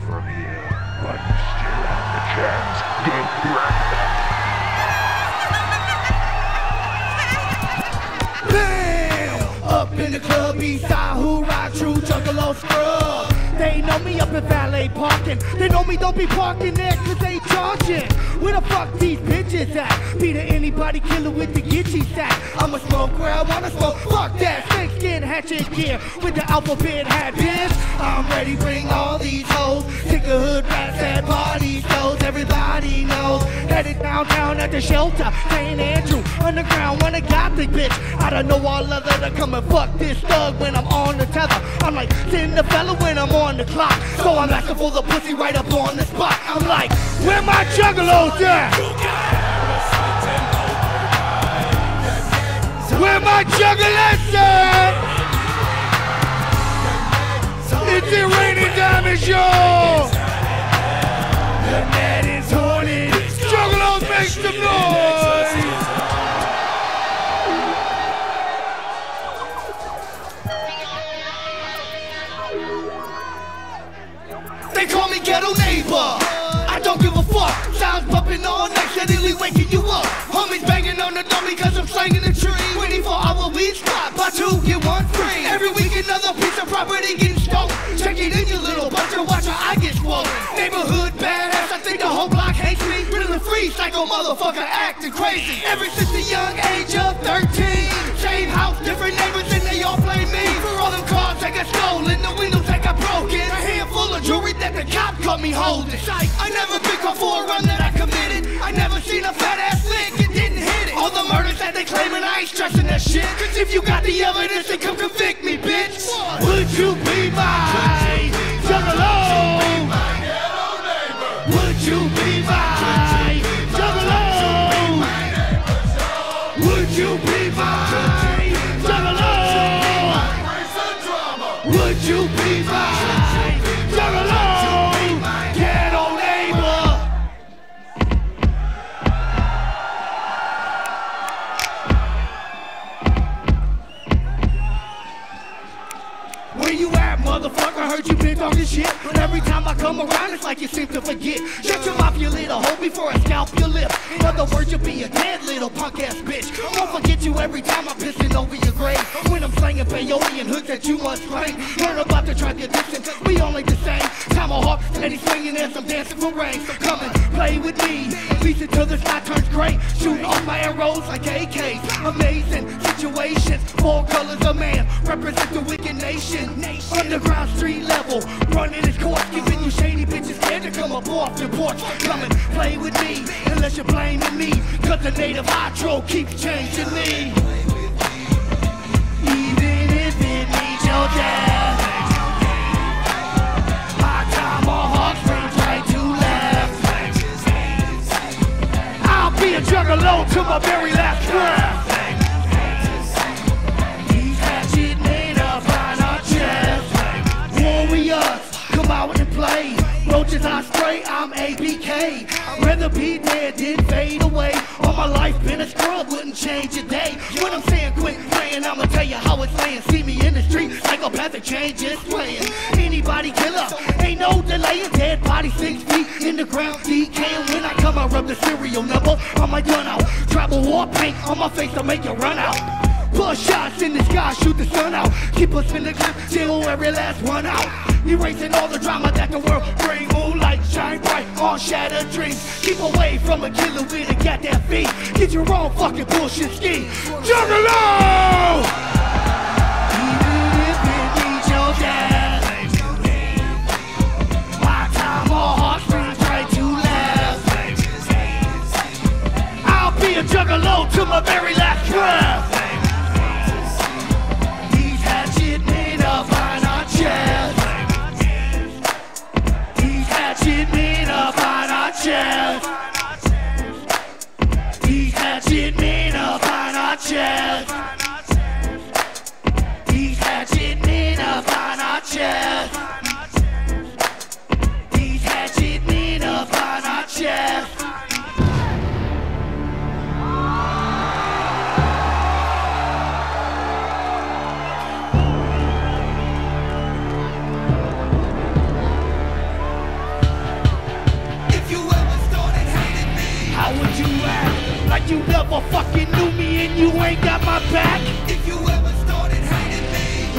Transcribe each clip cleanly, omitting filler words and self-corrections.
from here, but you still have the chance. Get ready. Bam! Up in the club, east side, who ride true, juggalo scrub. They know me up in valet parking. They know me don't be parking there cause they charging. Where the fuck these bitches at? Be to anybody killer with the Gitchy sack. I'ma smoke where I wanna smoke. Fuck that, snake skin hatchet gear with the alphabet hat, bitch. I'm ready, bring all these hoes. Sick of hood rats at party shows. Everybody knows. Headed downtown at the shelter, St. Andrew. Underground, when I got the bitch. I don't know all other to come and fuck this thug when I'm on the tether. I'm like, send the fella when I'm on the clock. So I'm asking for the pussy right up on the spot. I'm like, where my juggalos at? Where my juggalos at? It's the Rainy Diamond Show. The net is horny. Juggalos, make some noise. They call me ghetto neighbor. I don't give a fuck. Sounds bumping all night, steadily waking you up. Homies banging on the door because I'm slanging the tree. 24-hour weed spot, buy 2 get 1 free. Every week another piece of property getting stolen. Check it in, you little butcher, watch how I get swollen. Neighborhood badass, I think the whole block hates me. Really free, psycho motherfucker acting crazy. Ever since the young age of 13. Same house, different neighbors, and they all blame me. For all them cars that got stolen, the windows that got broken. A handful of jewelry that the cop caught me holding. I never been caught for a run that I committed. I never seen a fat ass lick and didn't hit it. All the murders that they claiming, I ain't stressing that shit. Cause if you got the evidence, then come convict me, bitch. Would you be my juggalo? Would you be my juggalo? Would you be my juggalo? Would you be my juggalo? Ghetto neighbor. Where you at, motherfucker? Heard you been talking shit, but every time I come around, it's like you seem to forget. Shut your mouth, you little hoe, before I scalp your lip. In other words, you'll be a dead little punk ass bitch. I won't forget you every time I'm pissing over your grave. When I'm slanging peyote and hoods that you must claim. Learn about the drug addiction, we only the same. Tomahawk, steady swinging as I'm dancing for rain. So come and play with me. Reach until the sky turns gray. Shooting off my arrows like AKs. Amazing situations, 4 colors of man. Represent the wicked nation. Underground street level, running his course, giving you shady bitches scared to come up off your porch. Come and play with me, unless you're blaming me, cause the native hydro keeps changing me. Even if it needs your death, my tomahawk springs right to left. I'll be a juggalo till my very last breath. Come out and play. Roaches I spray, I'm ABK. I'd rather be dead than fade away. All my life been a scrub, wouldn't change a day. When I'm saying quit playing, I'ma tell you how it's playing. See me in the street, psychopathic change is playing. Anybody killer, ain't no delaying. Dead body 6 feet in the ground, decaying. When I come, I rub the serial number on my gun out. Tribal war paint on my face to make you run out. Push shots in the sky, shoot the sun out. Keep us in the clip till every last one out. Erasing all the drama that the world bring. Moonlight shine bright on shattered dreams. Keep away from a killer with a goddamn feet. Get your own fucking bullshit scheme. Juggalo! Even if it needs your death, my tomahawk springs right to left. I'll be a juggalo till my very last breath. Chest. These hatchet men up on our chest.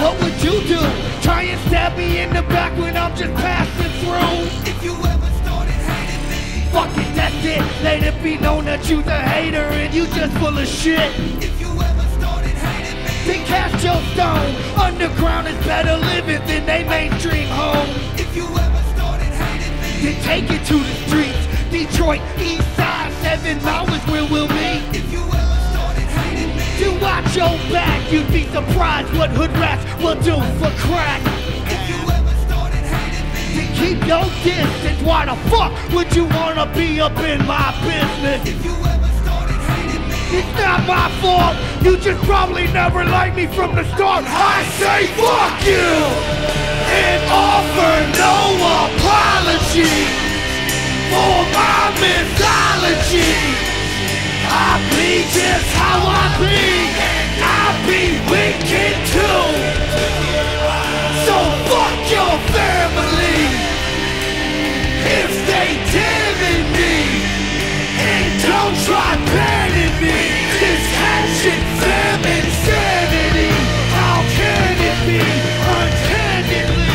what would you do? Try and stab me in the back when I'm just passing through. If you ever started hating me, fuck it, that's it. Let it be known that you's a hater and you just full of shit. If you ever started hating me, then cast your stone. Underground is better living than they mainstream home. If you ever started hating me, then take it to the streets. Detroit, East Side, 7 hours where we'll meet. If you ever started hating me, to watch your back, you'd be surprised what hood rats will do for crack. If you ever started hating me, then keep your distance. Why the fuck would you wanna be up in my business? If you ever started hating me, it's not my fault. You just probably never liked me from the start. I say fuck you and offer no apology for my mythology. I be just how I be, I be wicked too. So fuck your family if they damning me, and don't try banning me. This passion, famine, sanity, how can it be uncandidly?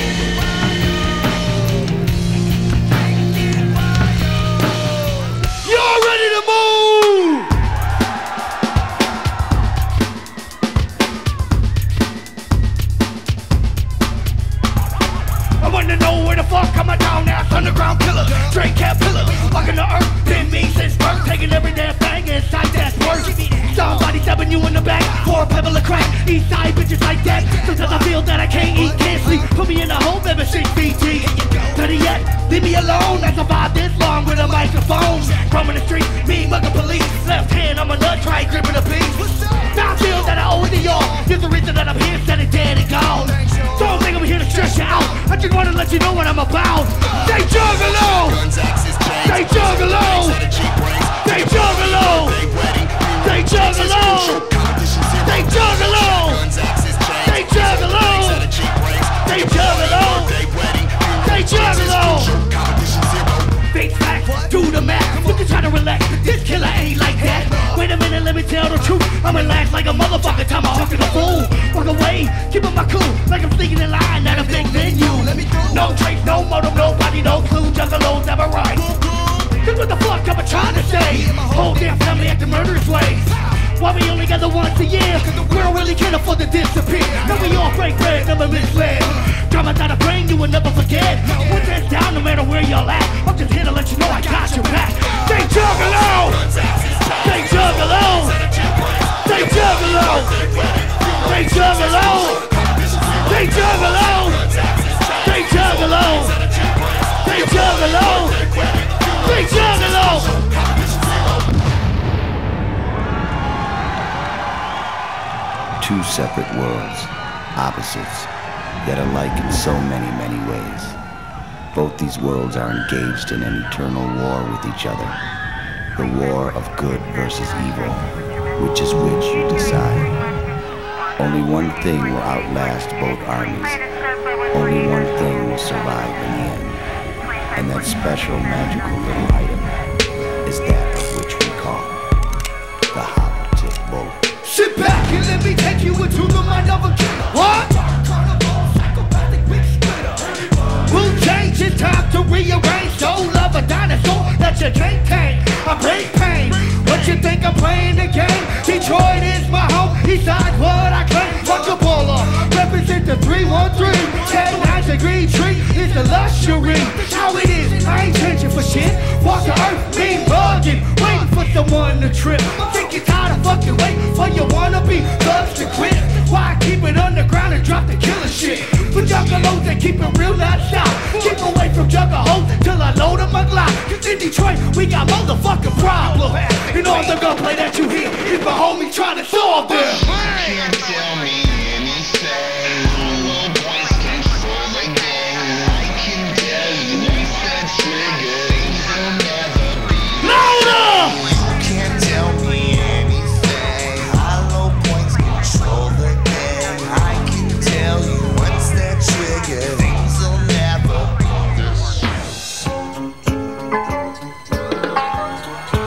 Y'all ready to move? I wanna know where the fuck I'm a down-ass underground killer, straight cat pillar, walking the earth, been me since birth, taking every damn thing inside that's worse. Somebody stabbing you in the back for a pebble of crack. East side bitches like that. Sometimes I feel that I can't eat, can't sleep. Put me in a hole, ever 6 feet deep. Better yet, leave me alone. I survived this long with a microphone. Roaming the streets, me mugging police. Left hand, I'm a nut, try gripping a piece. Now I feel that I owe it to y'all. You're the reason that I'm here, instead of dead and gone. Don't think I'm here to stress you out. I just wanna let you know what I'm about. Stay juggalo! Stay juggalo! Stay juggalo! Stay juggalo! Stay juggalo! Stay juggalo! Stay juggalo! Stay juggalo! Face facts, do the math. You can try to relax, this killer ain't like that. Wait a minute, let me tell the truth. I'm relaxed like a motherfucker, time I'm talking a fool. Walk away, keeping my cool, like I'm sneaking in line at a big venue. No trace, no motive, nobody, no clue. Juggalos never right. Cause what the fuck am I trying to say? Whole damn family acting murderous ways. Why we only gather once a year? We don't really can't afford to disappear. Now we all break bread, never misled. Drama down a brain, you will never forget. Put this down no matter where you're at. I'm just here to let you know I got your back. Stay juggalo! Stay juggalo! Stay juggalo! Stay juggalo! Stay juggalo! Stay juggalo! Stay juggalo! Stay juggalo! Two separate worlds, opposites, yet alike in so many, many ways. Both these worlds are engaged in an eternal war with each other. The war of good versus evil, which is which you decide. Only one thing will outlast both armies. Only one thing will survive in the end. And that special magical little item is that of which we call the hollow-tip bullet. Sit back and let me take you into the mind of a killer. What? We'll change, it's time to rearrange. Soul of a dinosaur that you can't tame. I bring pain. What you think I'm playing the game? Detroit is my home. Eastside what I claim. Rock a baller. Represent the 313. 10-9-degree tree is the luxury. How it is, I ain't changing for shit. Walk the earth, mean bugging. Waiting for someone to trip. Think you're tired of fucking waiting for your wannabe thugs to quit. Why keep it underground and drop the killer shit? For juggalos that keep it real, not stop. Keep away from juggalos till I load up my Glock. Cause in Detroit, we got motherfucking problems. And all the gunplay that you hear is my homie trying to solve them. You can't tell me anything. Little boys control the game. I can tell you once that trigger, things will never be Louder! You can't tell me anything. Hollow points control the game. I can tell you once that trigger, things will never be the same.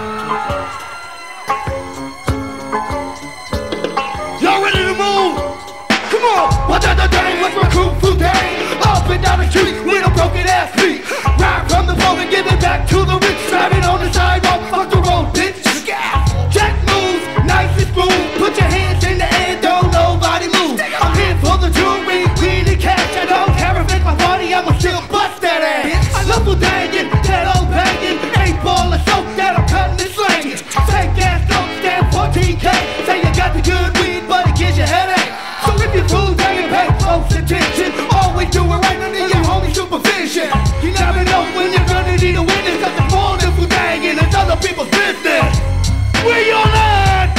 Y'all ready to move? do it right under your homie supervision. You never know when you're gonna need a witness, cause it's more than thing and it's other people's business. Where y'all at?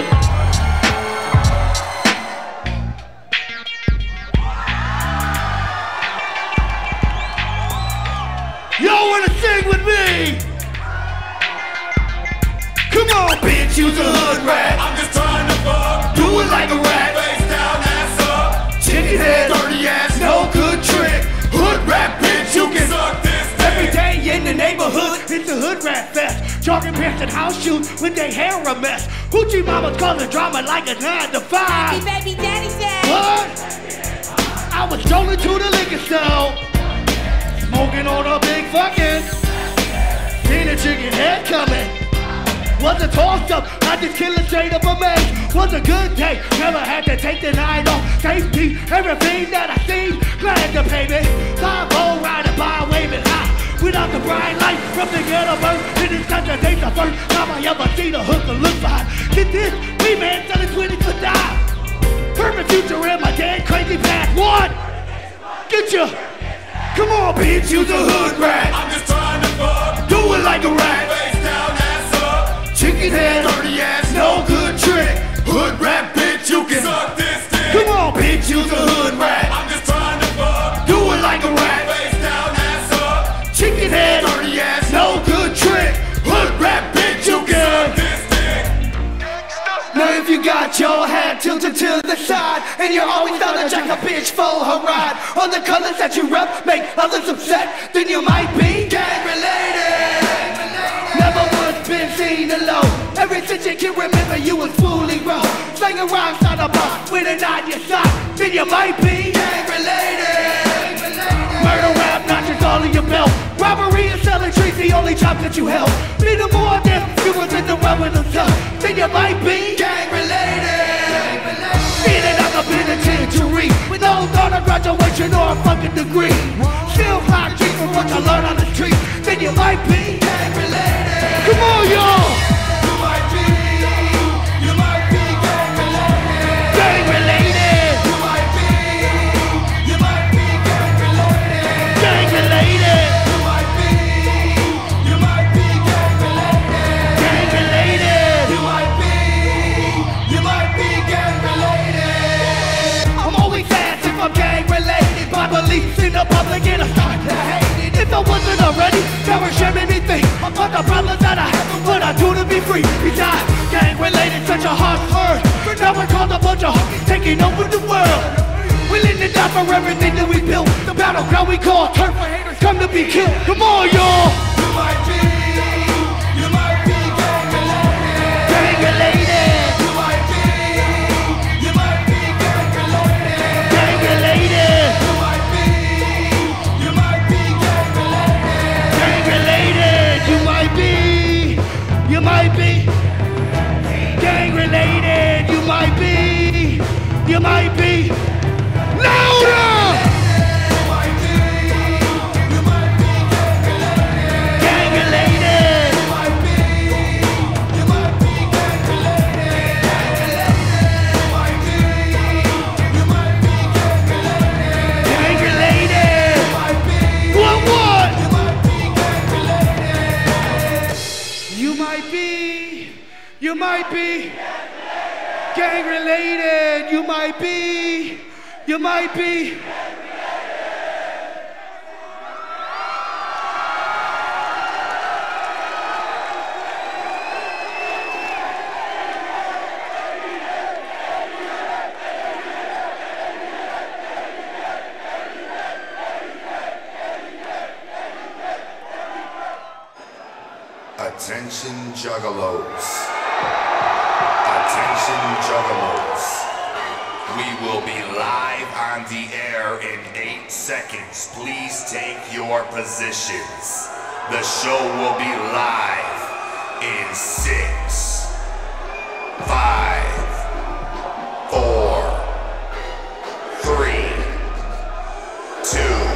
Y'all wanna sing with me? Come on, bitch, use a hood rat. I'm just trying to fuck. Do it like a rat. Face down, ass up. Chicken head, dirty ass, no good trick. Hood rat, bitch, you can Suck this dick. every day in the neighborhood. It's the hood rat fest. Jogging pants and house shoes with their hair a mess. Hoochie mamas causing drama like a 9 to 5. Baby, daddy said. What? I was strolling to the liquor store, smoking on a big fucking. Seen a chicken head coming. Was a toss up, I just killed it straight up a maze. Was a good day, never had to take the night off. Safety, everything that I seen, glad to pay me. 5-0 riding by, waving high. Without the bright light from the ghetto bird, it is such a day the first time I ever seen a hooker look fine. Get this, we man selling 20 for die. Perfect future in my dead crazy past. What? Get ya. Come on, bitch, use a hood rat. I'm just trying to fuck. Do it like a rat. Face down, ass up. Chicken head, dirty ass, no good trick. Hood rat, bitch, you can Suck this dick. Come on, bitch, use a hood rat. I'm just trying to fuck. Do it like a rat. Face down, ass up. Chicken head, dirty ass, no good trick. Hood rat, bitch, you can This dick. Now if you got your head tilted to the side and you're always down to jack a bitch for her ride on the colors that you rep make others upset, then you might be gang related. Never once been seen alone. Ever since you can remember you was fully grown, slinging rhymes on a bar with a on your side, then you might be gang related. Murder rap, not just all in your belt. Robbery and selling trees, the only jobs that you held. Be the more than you was in the realm of themselves, then you might be gang related. In and out the penitentiary with no thought of graduation or a fucking degree. Still fly cheap from what you learn on the street, then you might be gang related. Come on, y'all. You might be gang related. Gang related. You might be gang related. Gang related. You might be gang related. Gang related. You might be gang related. I'm always asked if I'm gang related. My beliefs in the public and I start to hate it. If I wasn't already, never should made me think about the problems that I have and what I do to be free. Besides, gang related, such a harsh word. But now we're called a bunch of honkies taking over the world. Willing to die for everything that we built. The battleground we call turf where haters come to be killed. Come on, y'all. You might be gang related. Gang related. You might be gang related. Gang related. You might be gang related. Gang related. You might be. You might be. Gang related. You might be. You might be. Louder! Gang related. Gang related. What? You might be. You might be. Gang related. You might be. You might be. Attention juggalos. Attention juggalos. We will be live on the air in 8 seconds. Please take your positions. The show will be live in 6, 5, 4, 3, 2.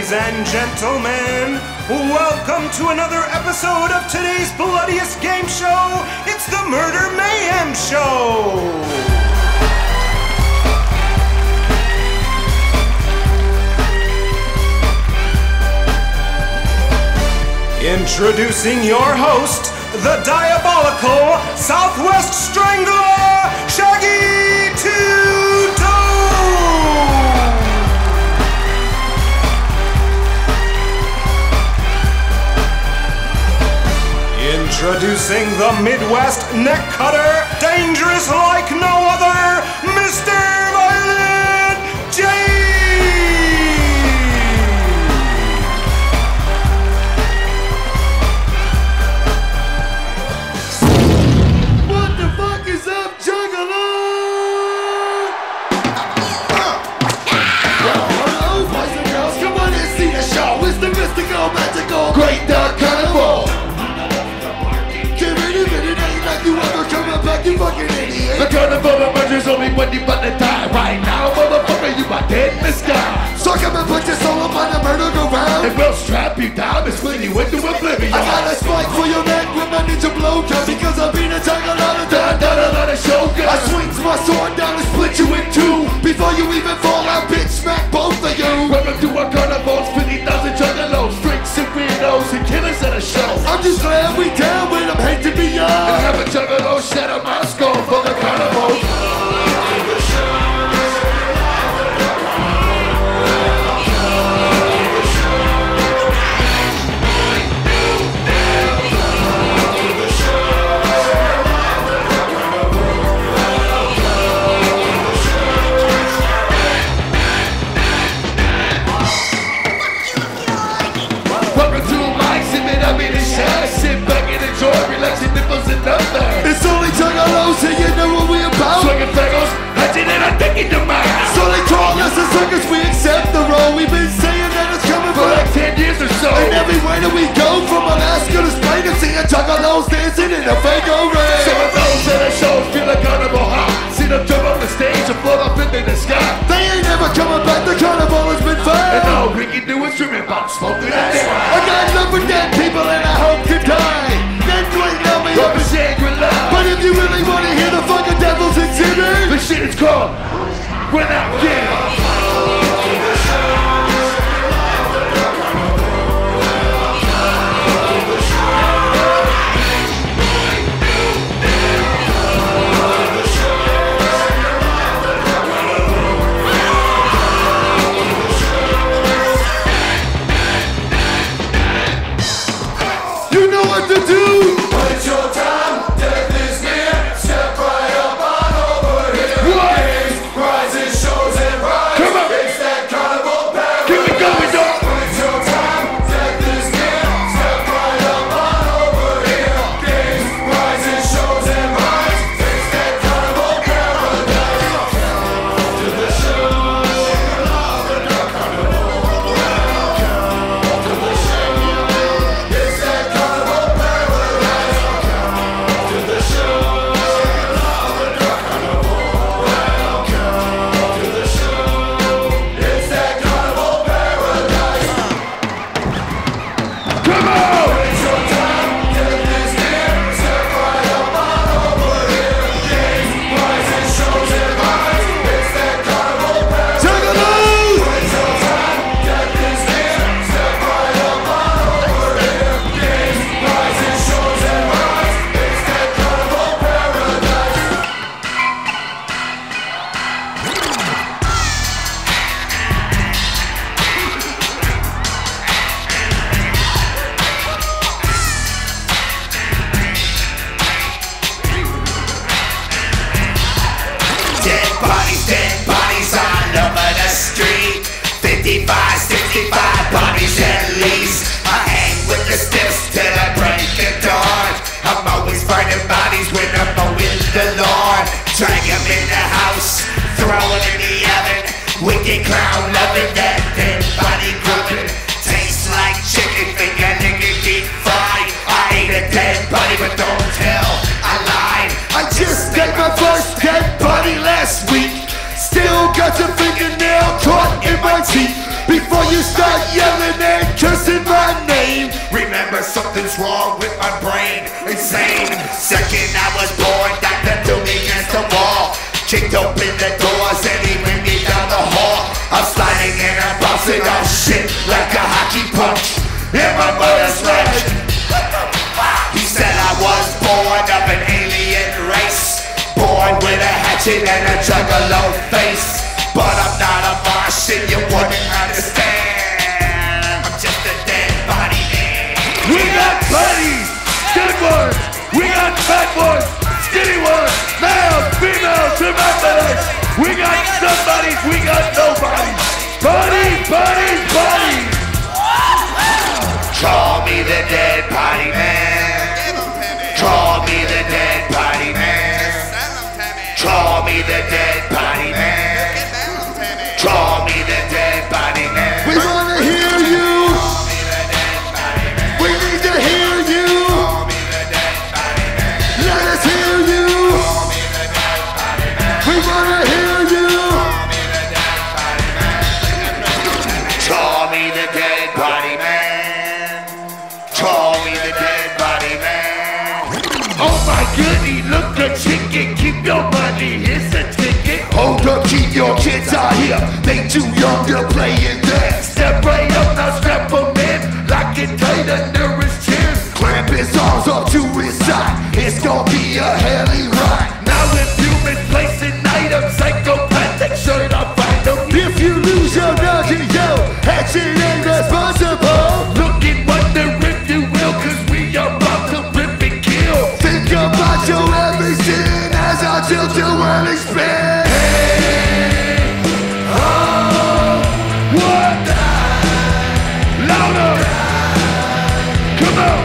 Ladies and gentlemen, welcome to another episode of today's bloodiest game show. It's the Murder Mayhem Show. Introducing your host, the diabolical Southwest Strangler, Shaggy Two-Tone. Introducing the Midwest neck cutter, dangerous like no other, Mr. Violent J. What the fuck is up, Juggalo? Hello, boys and girls, come on and see the show. It's the mystical, magical, great dark carnival. Get rid of it, it ain't like you ever coming back, you fucking idiot. The carnival emerges only when you about to die. Right now, motherfucker, you are dead in the sky. So come and put your soul up on the murder ground, and we'll strap you down and split you into oblivion. I got a spike for your neck with my ninja blowgun, because I've been a Juggalo, done a lot of shogun. I swings my sword down and split you in two. Before you even fall out, bitch, smack both of you. Welcome to our carnivals, 50,000 Juggalos, freaks and weirdos and killers at a show. I'm just glad we down when I'm hate to be young, and have a Juggalo shatter my skull for the carnival. Sit back and enjoy, relax your nipples and nothing. It's only Juggalos, and you know what we about. Swinging fagos, hatching and I'm thinking to mine. So they call us the circus, we accept the role. We've been saying that it's coming for like 10 years or so. And everywhere that we go, from Alaska to Spain, and seeing Juggalos dancing in a Fago rain. Some of those at the shows feel like carnival hot. See them jump on the stage and float up into the sky. They ain't never coming back, the carnival has been fun. And all we can do is dream about smoking that air. I got love for dead people and I hope to die. Then you ain't know me up in Shangri-La. But if you really wanna hear the fucking devil's exhibit, the shit is called When I Get. You know what to do. When it's your time, death is near. Step right up on over here. What? Games, prizes, shows, and rides. Come on. It's that carnival paradise. Keep it going, dog. When it's your time, death is near. Step right up on over here. Games, prizes, shows, and rides. It's that carnival paradise. Welcome to the show. Welcome to the show. It's that carnival paradise. Welcome to the show. Welcome to the show. It's that carnival paradise. Come on! When it's your time, death is near. Step right up on over here. Games, prizes, shows, and rides. It's that carnival paradise. Juggalos! When it's your time, death is near. Step right up on over here. Games, prizes, shows, and rides. It's that carnival paradise. Dead bodies all over the street. 55, 65 bodies at least. I hang with the stiffs till I break the dawn. I'm always finding bodies when I'm mowing the lawn. Drag 'em in the house, throw it in the oven. Wicked clown loving that dead body grubbing. Tastes like chicken finger, nigga deep fried. I ate a dead body, but don't tell, I lied. I just ate my first dead body last week. Still got your fingernail caught in my teeth. Before you you start yelling and cursing my name. Remember, something's wrong with my brain. Insane. Second I was born, doctor threw me against the wall. Kicked open the doors and he ran me down the hall. I'm sliding and I'm bouncing off shit like a hockey punch. And my mother's like, what the fuck? He said I was born of an alien race, born with a hatchet and a juggalo face. But I'm not a Martian, you wouldn't understand. I'm just a dead body man. We got buddies, good ones. We got fat ones, skinny ones, males, females, hermaphrodites. We got somebodies, we got nobodies. Buddies, buddies, buddies. Call me the dead body man. Call me the dead body man. Call me the dead body man. Call me the dead body man. We wanna hear you. We need to hear you. Let us hear you. We wanna hear you. Call me the dead body man. Call me the dead body man. Oh my goodness, look a chicken. Keep your money, here's a ticket. Hold up, keep your kids out here. They too young to play in there. Step right up, now strap them in. Lock it tight under his chin. Clamp his arms up to his side. It's gonna be a helly ride. Now if you've been placing items, psychopathic shirt, I'll find them. If you lose your nugget, yo, hatchet ain't responsible. Look and wonder if you will, cause we are about to rip and kill. Think about your everything as our children will expand. Hey, oh, what? Louder! Come on!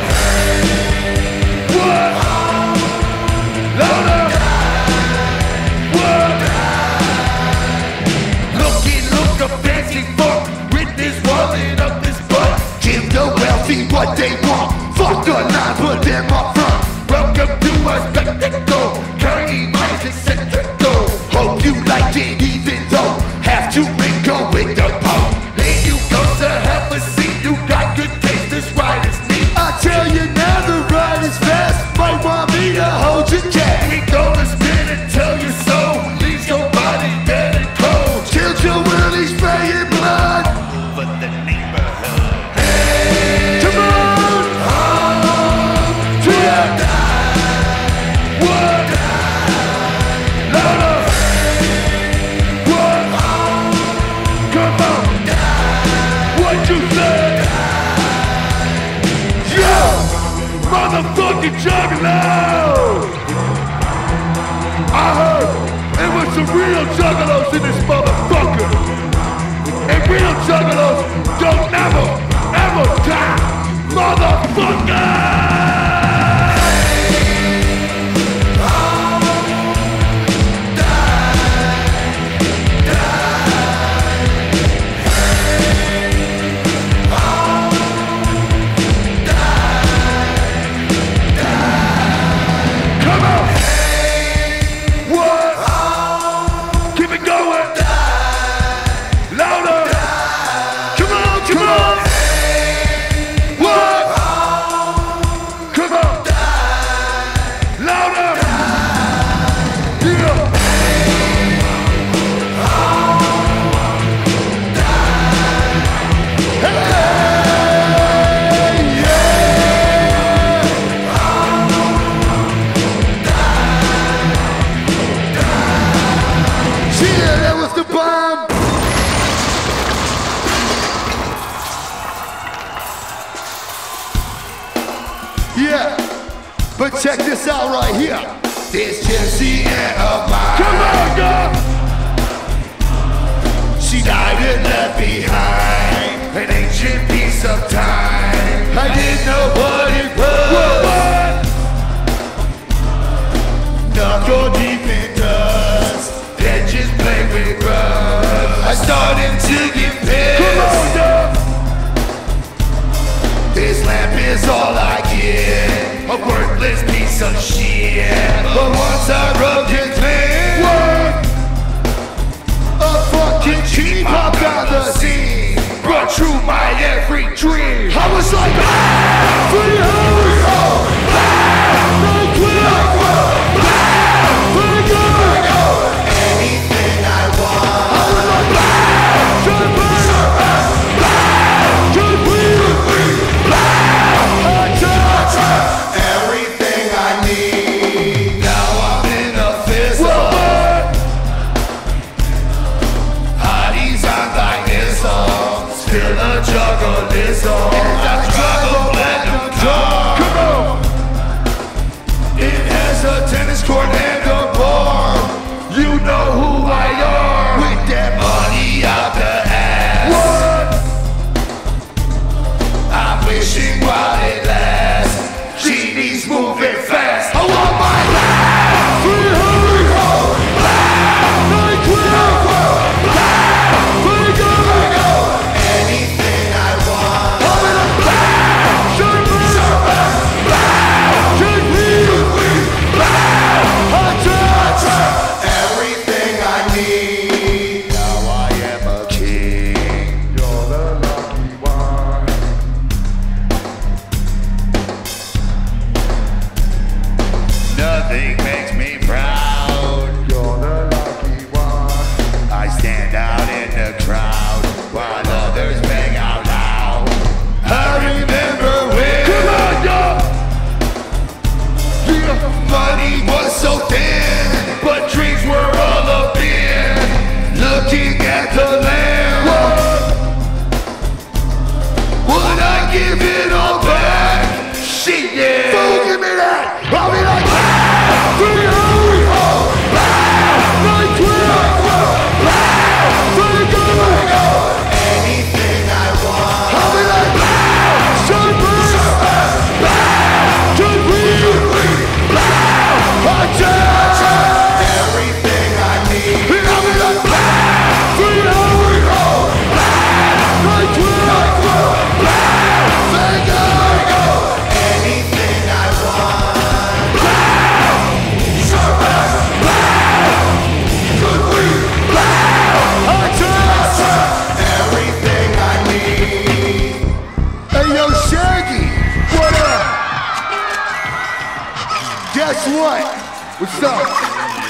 What? Louder! What? Look a fancy fuck with this wallet up his butt. Give the wealthy what they want. Fuck the line, put them up front. Welcome to a spectacle. Carry my eccentrical. Hope you like it even though have to mingle with the Pope. Then you go to have a seat. You got good taste, this ride is neat. I tell you now the ride is fast. Might want me to hold your cat. We gonna spin and tell you so. Leave your body dead and cold. Kill your willies, spraying blood. But the neighborhood. Hey, come on! To the what? Louder! What? Come on! What you say? Yo! Motherfucking juggalo! I heard it was some real juggalos in this motherfucker! And real juggalos don't never, ever die! Motherfucker! But check this out right here. This Gypsy Aunt of mine. Come on, girl! She died and left behind an ancient piece of time. I didn't know what it was. Knuckle deep in dust, then just play with rust. I started to get pissed. Come on, girl! This lamp is all I get. A worthless piece of shit. But once I rubbed it clean, what? A fucking cheap popped on the scene. Brought true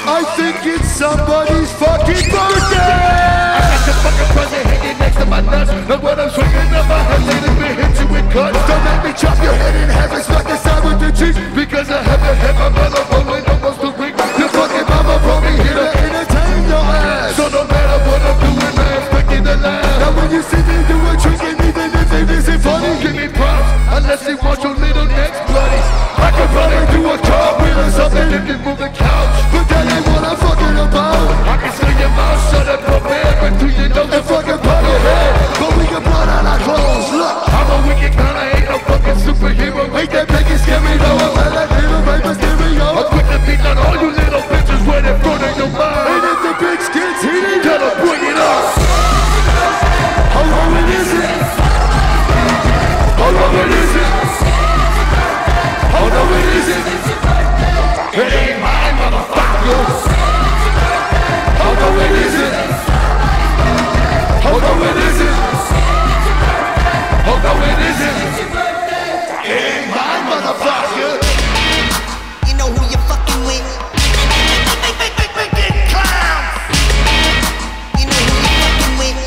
I think it's somebody's fucking birthday. I got the fucking present hanging next to my nuts. And when I'm swinging up my head, let me hit you with cuts. Don't make me chop your head in half and smack the side with the cheek. Because I haven't had my mother rolling almost a week. Your fucking mama brought me here to entertain your ass. So no matter what I'm doing, I expect you to laugh. Now when you see me do a trick, and even if it isn't funny, give me props. Unless you want your little necks bloody. I could probably do a cartwheel or something if you move the couch. But that ain't what I'm fucking about. I can see your mouth shut up, prepared, but do you know the fucking part of your head? But we can blood on our clothes, look. I'm a wicked clown, I ain't no fucking superhero. Ain't that big and scary, though. I'm a little baby stereo. I'm quick to beat on all you little bitches right in front of your mind. And if the bitch gets heated, gotta bring it up. How long is it? How long is it? How long is it? It ain't mine, motherfucker. How long is it? How long is it? How long is it? It ain't mine, motherfucker. You know who you fucking with. Clown. You know who you fucking with.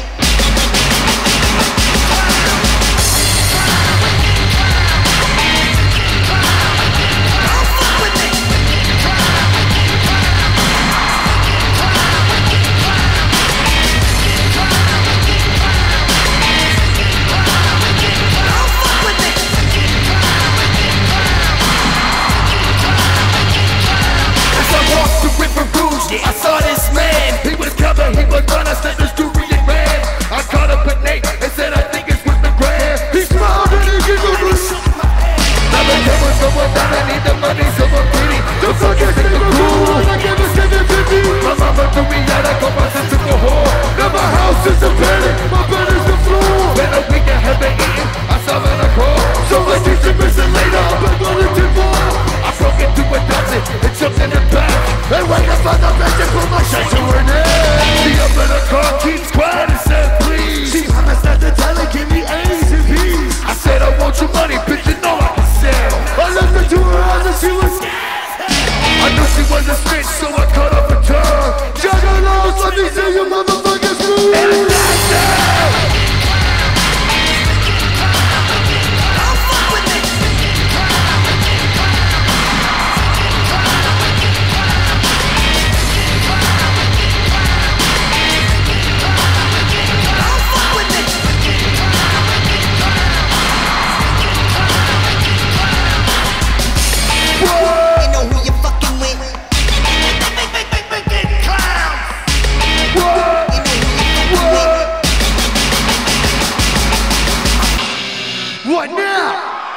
I saw this man, he was covered, he was gonna set the Durian man. I caught up with Nate and said I think it's with the grand. He smiled and he giggled. Now the camera's going down, I need the money, so I'm greedy. The fucking thing was cool, I gave her 750. My mama threw me out, I got my sister to whore. Now my house is a panic, my bed is the floor. Been a week I haven't eaten, I saw in a car. So I teach you missing later, I've been running too far. I broke into a dozen and jumped in the back. And wake up on the bench and put my shit to her neck. She up in the car, keeps quiet and said please. She promised not to tell her, give me A's and B's. I said I want your money, bitch, you know I can sell. I looked into her eyes and she was I knew she was a snitch, so I cut off her tongue. Juggalos, let me see you motherfuckers move. And I died down. What now?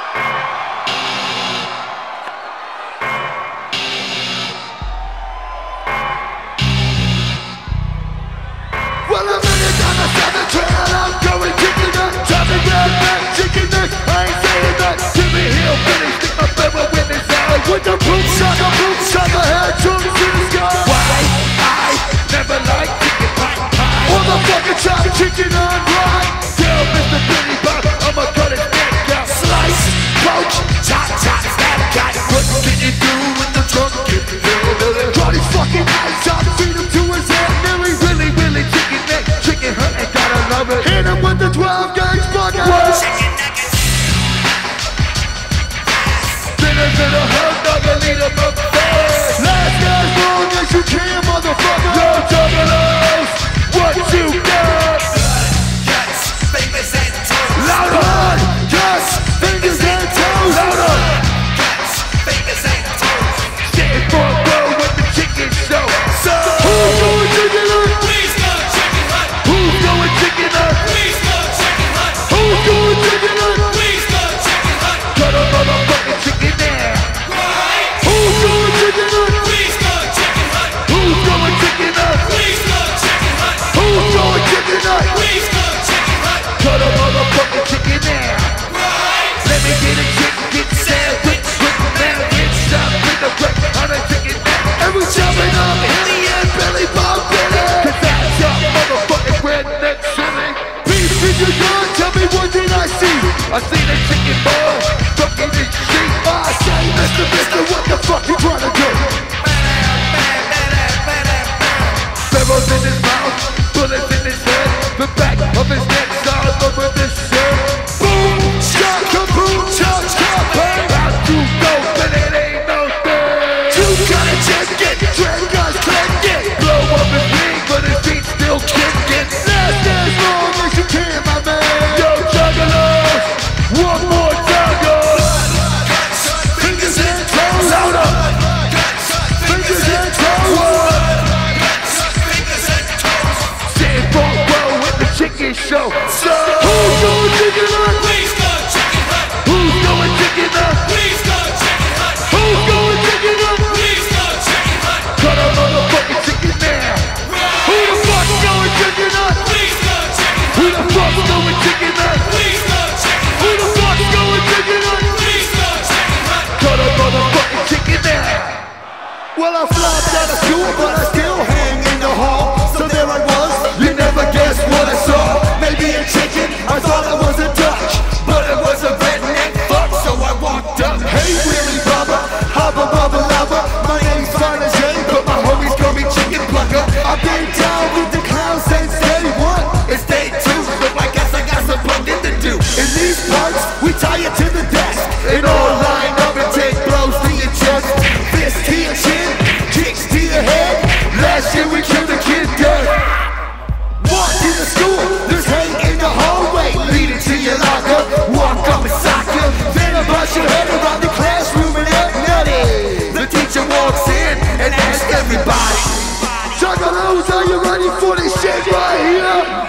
Well, I'm in it down the 7th trail, I'm going kicking up, chopping down back, chicken neck, I ain't saying that. Jimmy Hill finish, stick my feather with his eye. With the boom shaka, head chunks in the sky. Why I never liked chicken pie. Or the fucking chopped chicken on rye. Tell Mr. Billy Bob, I'ma cut his neck out. Slice, poach, chop, stab, got it. What can you do with the drunk kid? Draw these fucking eyes out, feed him to his head. Nearly, really chicken neck, chicken hunt, and gotta love it. Hit him with the 12 gauge bucket. Chicken nuggets. Dinner's in a hot dog, I lead him up fast. Last as long as you can, motherfucker. Yo, Juggalos, what you got? Cuts, fingers and toes. Louder! Yes! Fingers and toes! Louder! Cuts, fingers and toes. Getting for a girl with the chicken show. So who's going chicken hunt? Please go chicken hunt. Who's going chicken hunt? Please go chicken hunt. Who's going chicken hunt? Please go chicken hunt. Cut a motherfucking chicken there. Right. Who's going chicken hunt? Please go chicken hunt. Who's going chicken hunt? Please go chicken hunt. Who's going chicken hunt? Please go chicken hunt. Cut a motherfucking chicken there. Right. Let me get a chicken sandwich with now get shot with the break on a chicken neck. And we jumping up in the end, Billy Bob Billy. Cause that's your motherfucking redneck silly. Beef in your gun, tell me what did I see? I seen a chicken boy, fucking his sheep. I say, Mr. What the fuck you trying to do? ready for this shit right here?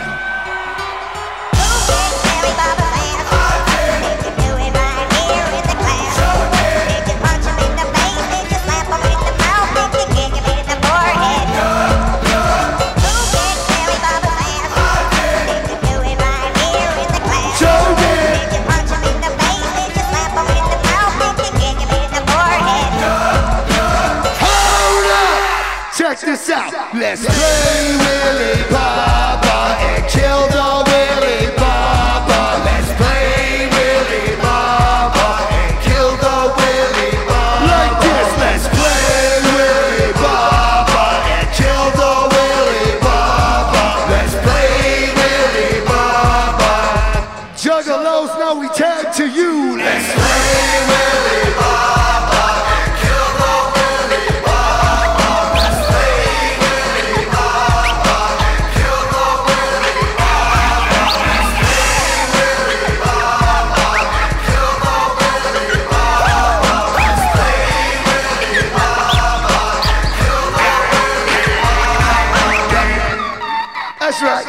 Check this out. Let's play Willy Baba and kill the Willy Baba. Let's play Willy Baba and kill the Willy Baba. Like this, let's play Willy Baba and kill the Willy Baba. Let's play Willy Baba. Juggalos, now we tag to you. Let's play Willy Baba and kill the Willy Baba. Let's play Willy Baba and kill the Willy Baba. Let's play Willy Baba and kill the Willy Baba. Let's play Willy Baba and kill the Willy Baba. That's right.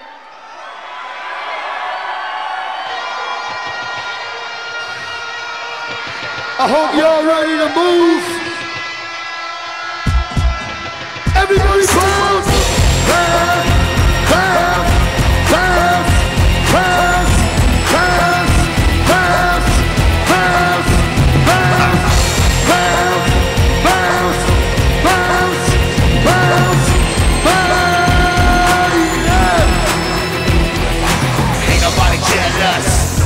I hope y'all ready to move. Everybody bounce, bounce, bounce, bounce, bounce, bounce, bounce, bounce, bounce, bounce, bounce, bounce, bounce, bounce, yeah. Ain't nobody jealous.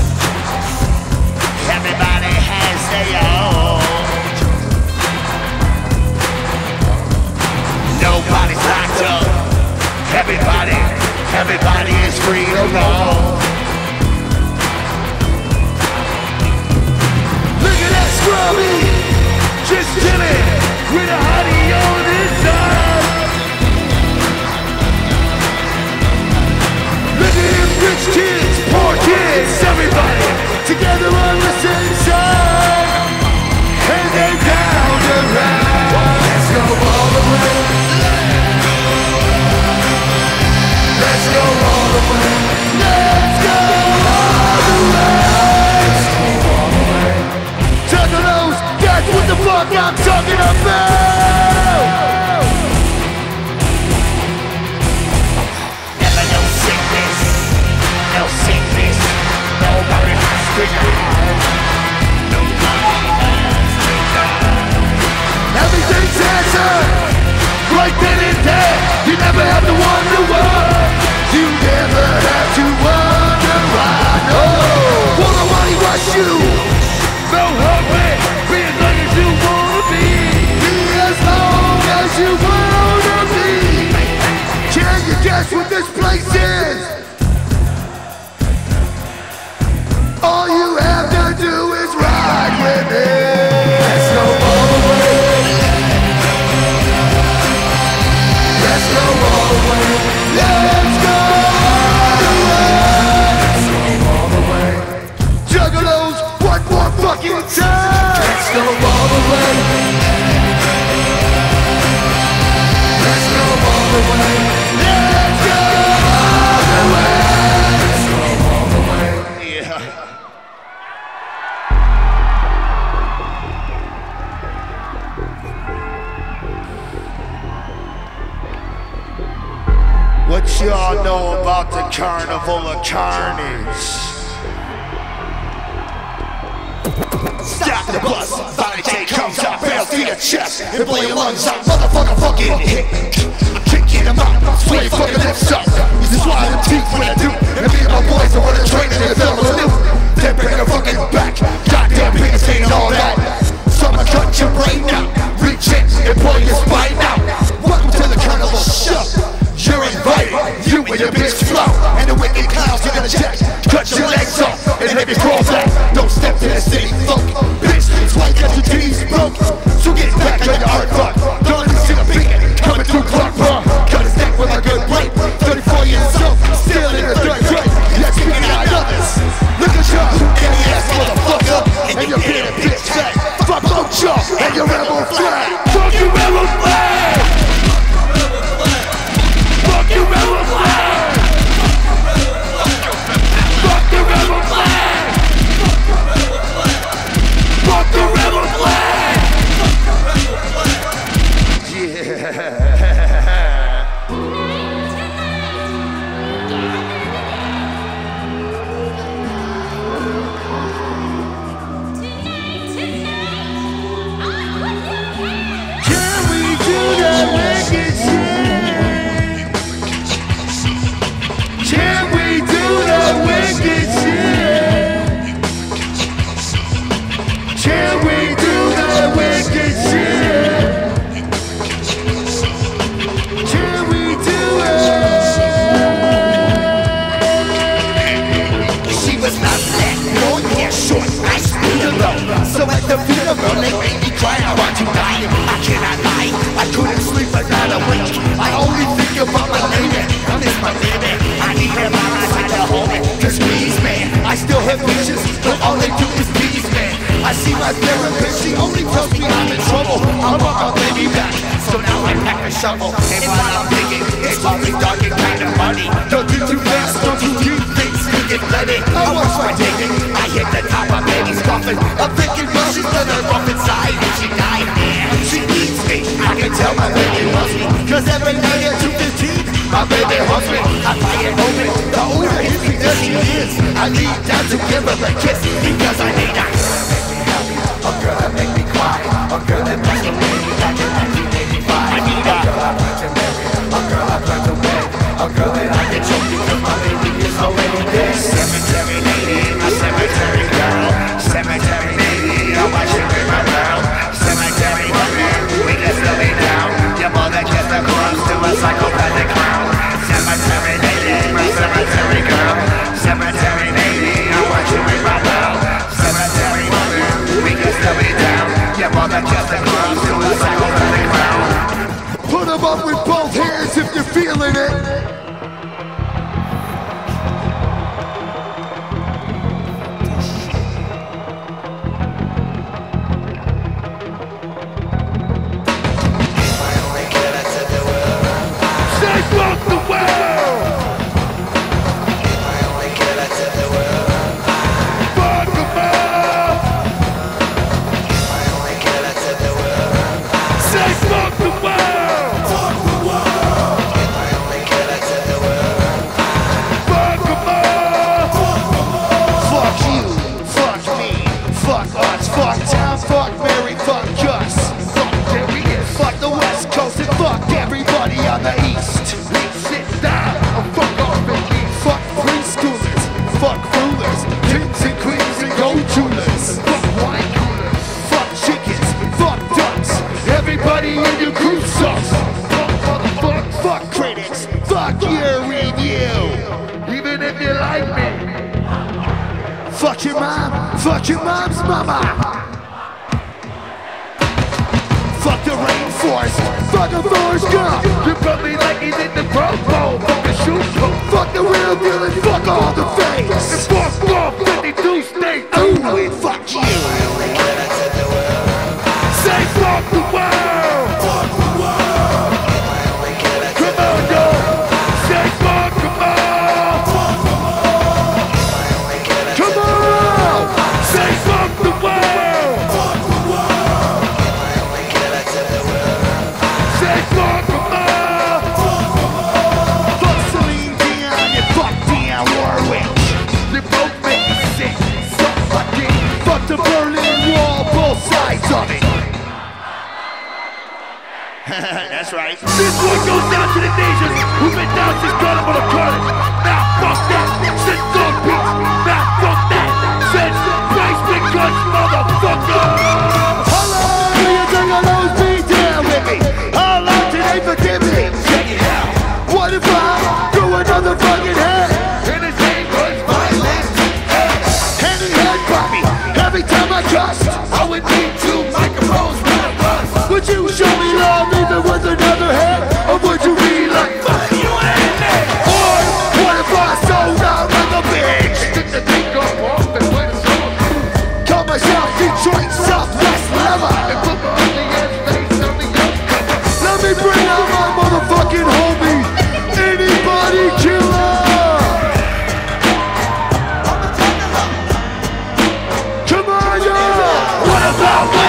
Everybody has their own. Nobody's locked up. Everybody is free to roam. Look at that scrubby, just chillin' with a hottie on his side. Look at them rich kids, poor kids, everybody together on the same side. And they down the ride. Let's go all the way. Let's go all the way. Let's go all the way. Let's go all the way. Juggalos, that's what the fuck I'm talking about. Never no sickness, no sickness. Nobody has to die. Nobody has to die. Everything's answered right then and there. You never have to wonder why. You never have to wonder why. No, won't nobody rush you. No hurry, be as long as you wanna be. Be as long as you wanna be. Can you guess what this place is? All you have to do is ride with me. Let's go all the way. Let's go all the way. Let's go all the way. Let's go all the way. Juggalos, one more fucking time. Let's go all the way. Let's go all the way. Let's go all the way. Let's go all the way. Yeah. What y'all know about the Carnival of Carnage? Stop the bus, body take comes out, barrels to your chest, and blow your lungs out, motherfucker fucking hit. Kicking them out, sway fucking lips up. This is why them teeth when I do, and me and my boys are running training in the film of new. Then bring the fucking back, goddamn penis ain't all that. So I'ma cut your brain out, reach in and pull your spine out. Welcome to the Carnival Show. You're invited, you and your bitch flow, and the wicked clowns you're gonna check. Cut your legs off and maybe crawl back. Don't step to the city funk, bitch. It's like that your titties broke. So get back on your art fuck. Don't listen to beat coming through Clark Park. Cut his neck with a good break. 34 years old, still in the third grade. Yet speaking out others. Look at you, any ass motherfucker, and your bearded bitch fat. Fuck Locha and your rebel flag. Fuck your rebel flag. Fuck So at the funeral they made me cry. I want to die, I cannot lie. I couldn't sleep but not awake. I only think about my lady. I miss my baby. I need her by my side to hold me. Cause please man, I still have visions, but all they do is tease man. I see my therapist, she only tells me I'm in trouble. I want my baby back, so now I pack a shovel. And while I'm digging, it's only dark and kind of muddy. Don't do too fast, don't do deep things, you get bloody. I watch my digging, I hit the top of baby's coffin. I'm thinking, well, she's done her rough inside and she died, man. She needs me, I can tell my baby loves me. Cause every night at 2:15, my baby hugs me. I buy it open, the older hippie that she is. I lean down to give her a kiss, because I need her. A girl that make me cry, a girl that makes me baby back in 1985. I need her. A girl I've learned to marry, a girl I've learned to wed, a girl that I can choke because my baby is already dead. Cemetery lady, my cemetery girl. Cemetery lady, I watch you in my world. Cemetery woman, we can still be down. You're more than just a corpse to a psychopathic clown. Cemetery lady, my cemetery girl. Cemetery lady, I watch you in my world. Cemetery woman, we can still be down. You're more than just a corpse to a psychopathic clown. Put 'em up with both hands if you're feeling it. Fuck your mom's mama. Fuck the rainforest. Fuck the Forrest Gump. You're probably like he's in the Pro Bowl. Fuck the shoot. Fuck the real deal and fuck all the fakes. And fuck off 52 states. Ooh, and fuck you. Say fuck the world. Fuck the world. Come on, yo. Say fuck the world. Fuck the world. Come on. Say fuck the world. Fuck the world. Say fuck the world. Fuck the world. Fuck Celine Dion, you fuck Dionne Warwick. You both make me sick. Fuck the Berlin Wall, both sides of it. That's right. This one goes down to the nations who've been down since Carnival of Carnage. Now fuck that, since Dog Beats. Now fuck that, since Price Big Guns, motherfucker. Hello, do you think I'll always be down with me? How long till they forgive me? Check it out. What if I threw another fucking head? And his name was violent. Hand in hand, Bobby. Every time I cussed, I would need 2 microphones when I bust. Would you show me love even with another head? Or would you be like, fuck you and me? Or what if I sold out like a bitch? Took the thing off and went solo. Call myself Detroit Southwest Leather. And put my ugly ass face on the cover. Let me bring out my motherfucking homie, Anybody Killer. Come on, yo! What about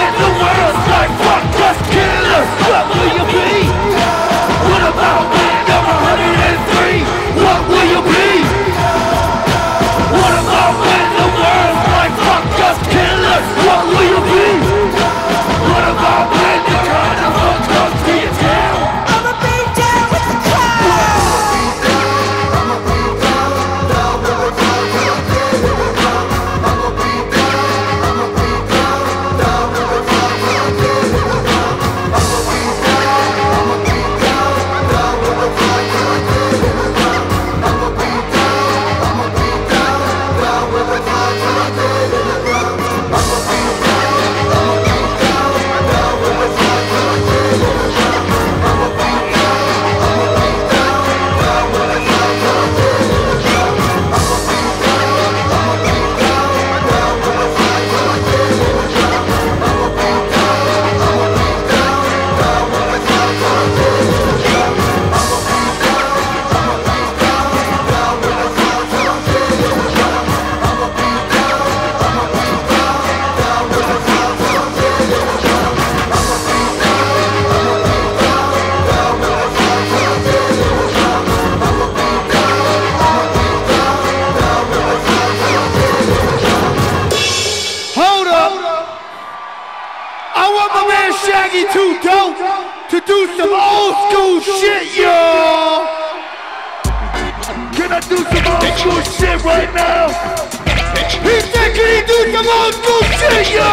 Can I do some old school shit right now? He said, can he do some old school shit, yo?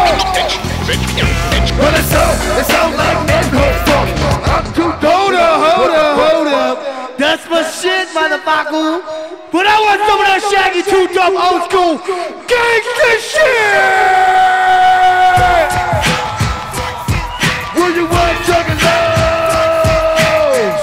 Well, it sound like manhood fuck. I'm too Hold up. That's my shit, motherfucker. But I want some of that Shaggy 2 Dope old school gangsta shit! Will you want juggalos?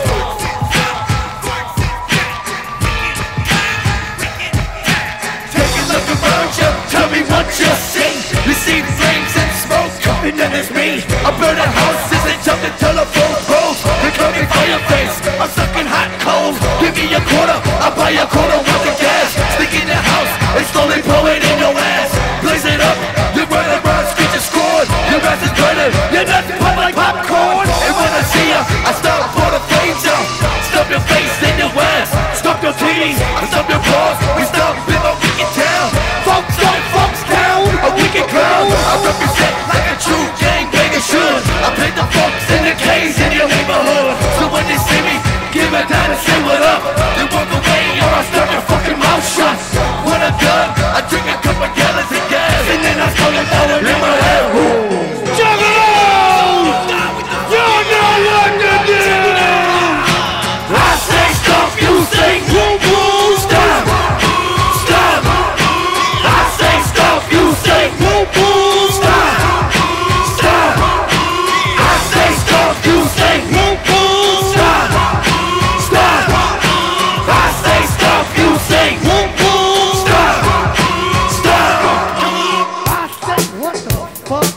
Take a look around you, tell me what you see. You see flames and smoke, and then it's me. I'm burning houses and jumping telephone poles. They call me Fireface, I'm sucking hot coals. Give me a quarter, I'll buy a quarter worth of gas. Stick in the house and slowly blow it in your ass. Blaze it up, you run around, screech and scored. Your ass is burning, your nuts pop like popcorn. And when I see ya, I stop for the flames up. Stop your face in your ass, stop your titties, stop your balls. We stop in my wicked town. Folks down, a wicked clown. I represent like a true gangbanger should. I play the folks in the K's in your neighborhood. So when they see me, give a down and say what up. They walk away or I start your fucking mouth shut. When I'm done, I drink a couple gallons of gas and then I start to throw it in my head. Juggalos! You know what to do! I say stop, you say woo woo. Stop, stop. I say stop, you say woo woo. Stop, stop. I say stop, you say woo woo. Stop, stop. I say stop, you say woo woo. Stop, stop. I say, what the fuck?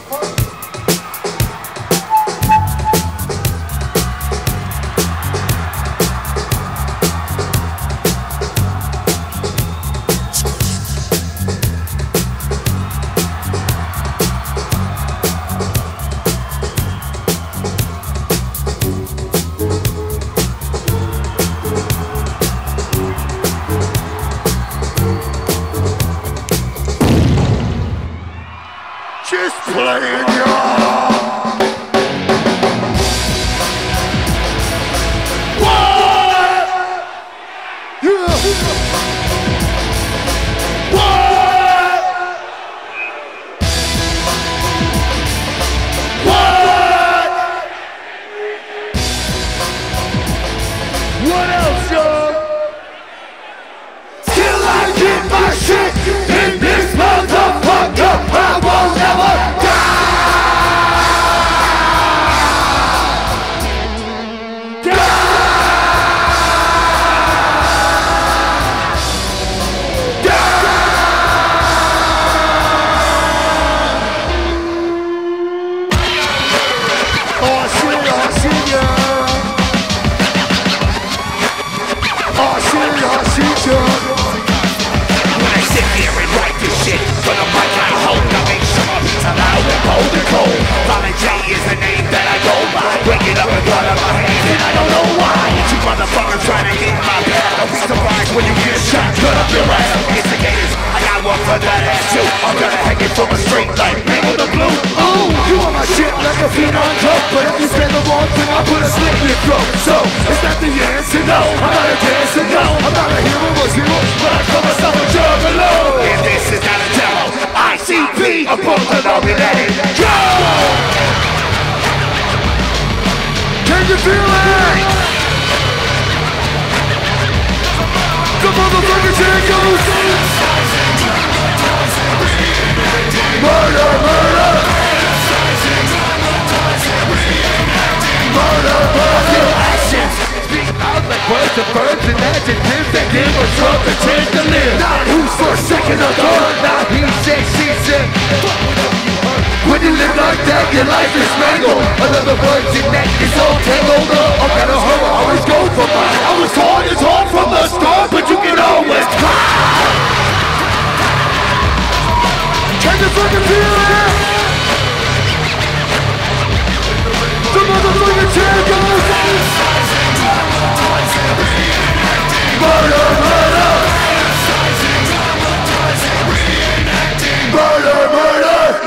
Just playing, y'all. What? Yeah. What? What? What else, y'all? Till I get my shit in this motherfucker, I won't ever When I sit here and write this shit for the mic I hold, I make sure it's loud and cold and cold. Fallen J is the name that I go by. Break it up and blood on my hands and I don't know why. You motherfuckers trying to get my pad. Don't be surprised when you get shot, cut up your ass. Instigators, I got one for that ass too. I'm gonna hang it from a straight like Mango the Blue. Ooh, you on my shit like a phenom drug. But if you say the wrong thing, I'll put a slit in your throat. So, is that the answer? No, I'm not a dancer, no. I'm not a hero or zero, but I call myself a juggalo. And this is not a demo. ICP, I'm both along with that. Go! Can you feel it? The motherfucking jingles. Murder, murder. Murder, murder. Actions speak out like words of verbs and adjectives that give a drunk a chance to live. Not who's first, second, or third. Not he said, she said. When you live like that, your life is mangled. Another word, your neck is all tangled up. I'm gonna hurry, always go for mine. I was hard, it's hard from the start, but you can always cry. Can you fucking feel it? The motherfucking chair goes. Murder, murder. Murder, murder.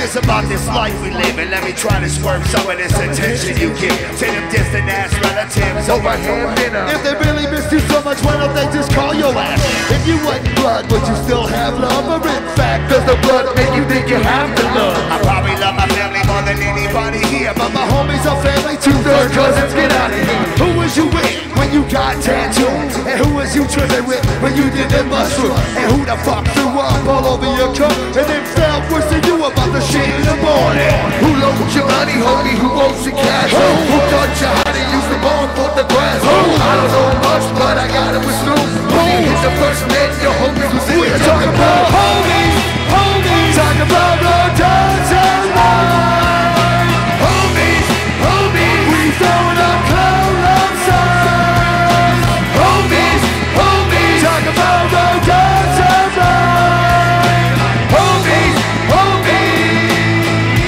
It's about this life we live, and let me try to swerve some of this attention you give to them distant ass relatives over ham dinner. If they really miss you so much, why don't they just call your ass? If you wasn't blood, would you still have love? Or in fact, does the blood make you think you have to love? I probably love my family more than anybody here, but my homies are family too. Third cousins, get out of here. Who was you with when you got tattooed? And who was you tripping with when you did the mushroom? And who the fuck threw up all over your coat and then felt worse than you about the shit in the morning? Who loaned your money, homie? Who owns the cash? Who taught you how to use the ball for the grass? I don't know much, but I got it with Snoop. When he hit the first net, your homies was in there. Talking about homies, homies. Talk about the dogs and love. Homies, homies. We throwing up cloud outside. Homies, homies. Talk about the dogs and love. Homies, homies.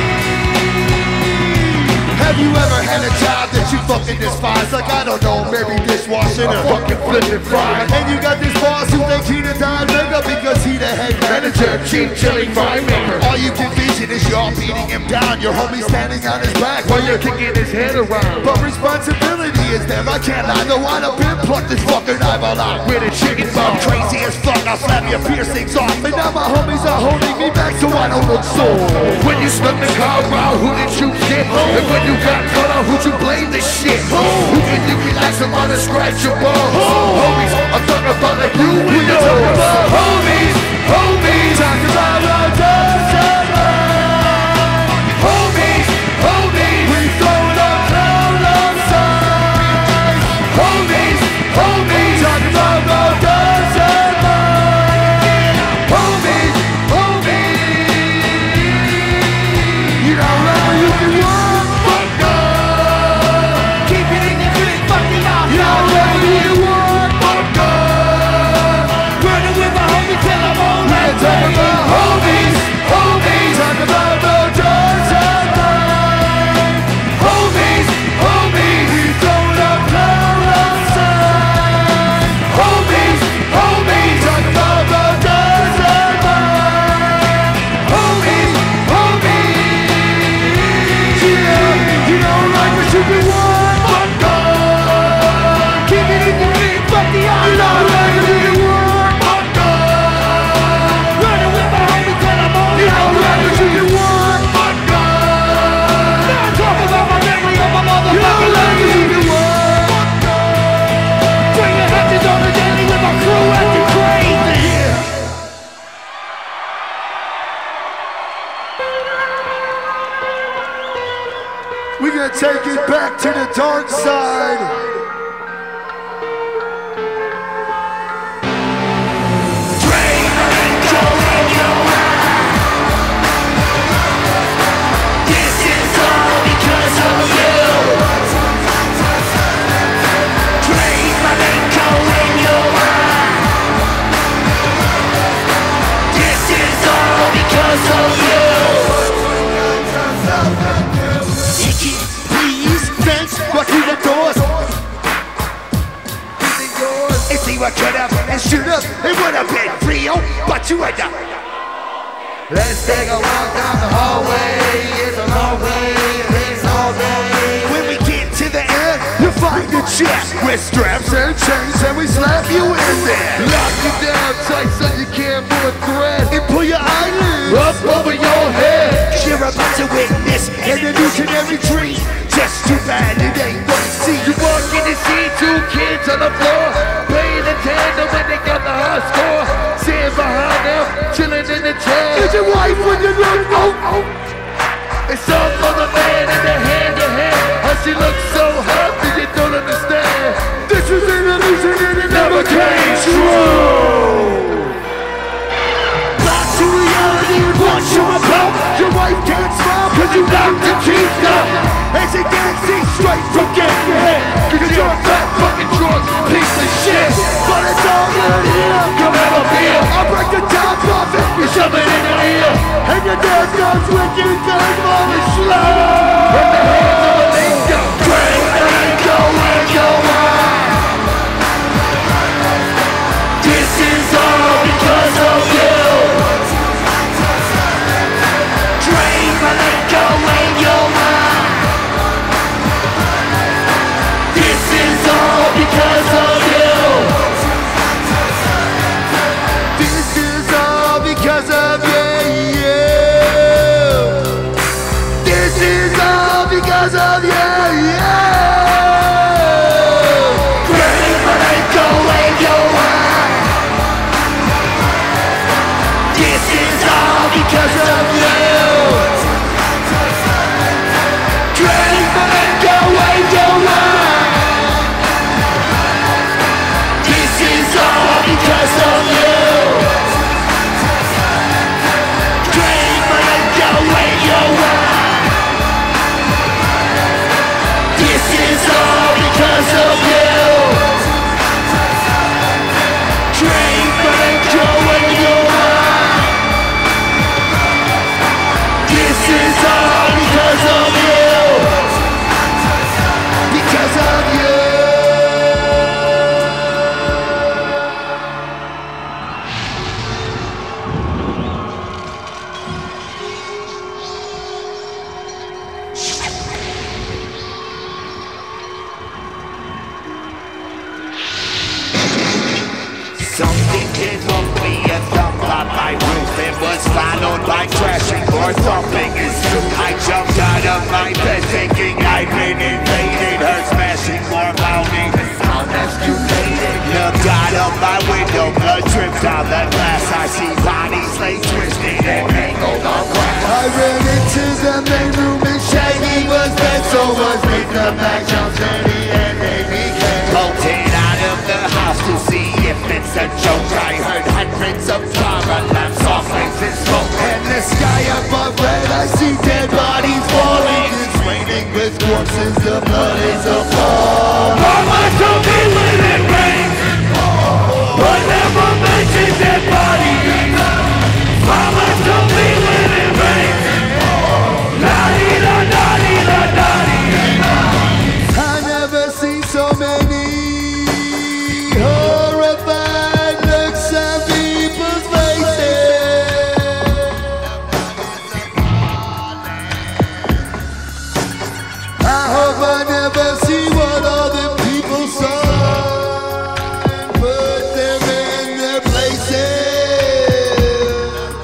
Have you ever had a job that you fucking despise? Like, I don't know, maybe dishwashing or fucking flipping fries. And you got this boss who thinks he the Don Mega because he the head manager, cheap chili fry maker. All you can vision is y'all beating him down, your homie standing on his back while you're kicking his head around. But responsibility is there, I can't lie. No, I'd have been plucked this fucking eyeball out with a chicken bone. Crazy as fuck, I'll slap your piercings off. And now my homies are holding me back so I don't look sore. When you snuck the car out, who did you get? And when you got cut off, who'd you blame this shit? Who can you relax them on and scratch your balls? Homies, I'm talking about like you and yours. Talking about homies, homies. Talking about our dogs and love. Homies, homies. We throwing up cloud outside. Homies, homies. Talking about our dogs and love. Homies, homies. You know where you can walk, fuck up. Keep it in your grip, fuck it up. You know where you can walk, fuck up. Running with my homie till I'm all right. Talk about homies, homies. Talk about the dogs and love. Homies, homies. We throwing up cloud outside. Homies, homies. Talk about the dogs and love. Homies, homies. Yeah, you don't like what you can want, fuck up. Keep it in your grip, fuck the odds. You don't like what you can want, fuck up. Running with my homie till I'm all right. You don't like what you can want, fuck up. Now talk about my memory of my motherfucker. You don't like what you can want, fuck up. Bring your hatches on the daily with my crew acting crazy. Yeah. We gonna take it back to the dark side. This is all because of you. Drain flamenco in your eye. This is all because of you. Icky, please, thanks, walk through the doors. And see what could have and should have. It would have been real, but you had to. Let's take a walk down the hallway. It's a long way, it's all day. When we get to the end, you find a chest with straps and chains, and we slap you in there. Lock you down tight so you can't move a thread, and pull your eyelids up over your head. You're about to witness an illusionary dream. Just too bad it ain't what you see. You walk in and see two kids on the floor, playing the tandem when they got the high score. Sitting behind them, chilling in the chair. Is your wife when you look? Oh. It's all for the man in the hand to hand. How she looks so happy you don't understand. This is an illusion and it never came true. Back to reality and watch you about. Your wife can't smile cause you knocked your teeth out. And she can't see straight from getting your head. Cause you're a fat fucking drunk piece of shit. But it's all good here. Come have a beer. I'll break the top off it. You shove it in your ear. And your dad goes with you cause all is slow. From the hands of a lingo. Drink and go and go on. This is all because of you. Drain Something hit on me and thumped on my roof. It was followed by crashing or thumping as soon I jumped out of my bed thinking I'd been invaded. Heard smashing, more pounding, the sound escalated. Looked out of my window, blood dripped down the glass. I see bodies lay twisted and mangled on grass. I ran into the main room and Shaggy was dead, so was with the Mac Jones and they became bolted out of the house to see if it's a joke. I heard hundreds of car alarms, off flames and smoke. and the sky above red, I see dead bodies falling. It's raining with corpses, the blood is a fall. Mama told me when it rains, but never mention dead bodies. Mama told me when it rains, la-dee-da-da-dee-da-da-dee. I never seen so many horrified looks on people's faces. I hope I never see what all the people saw and put them in their places.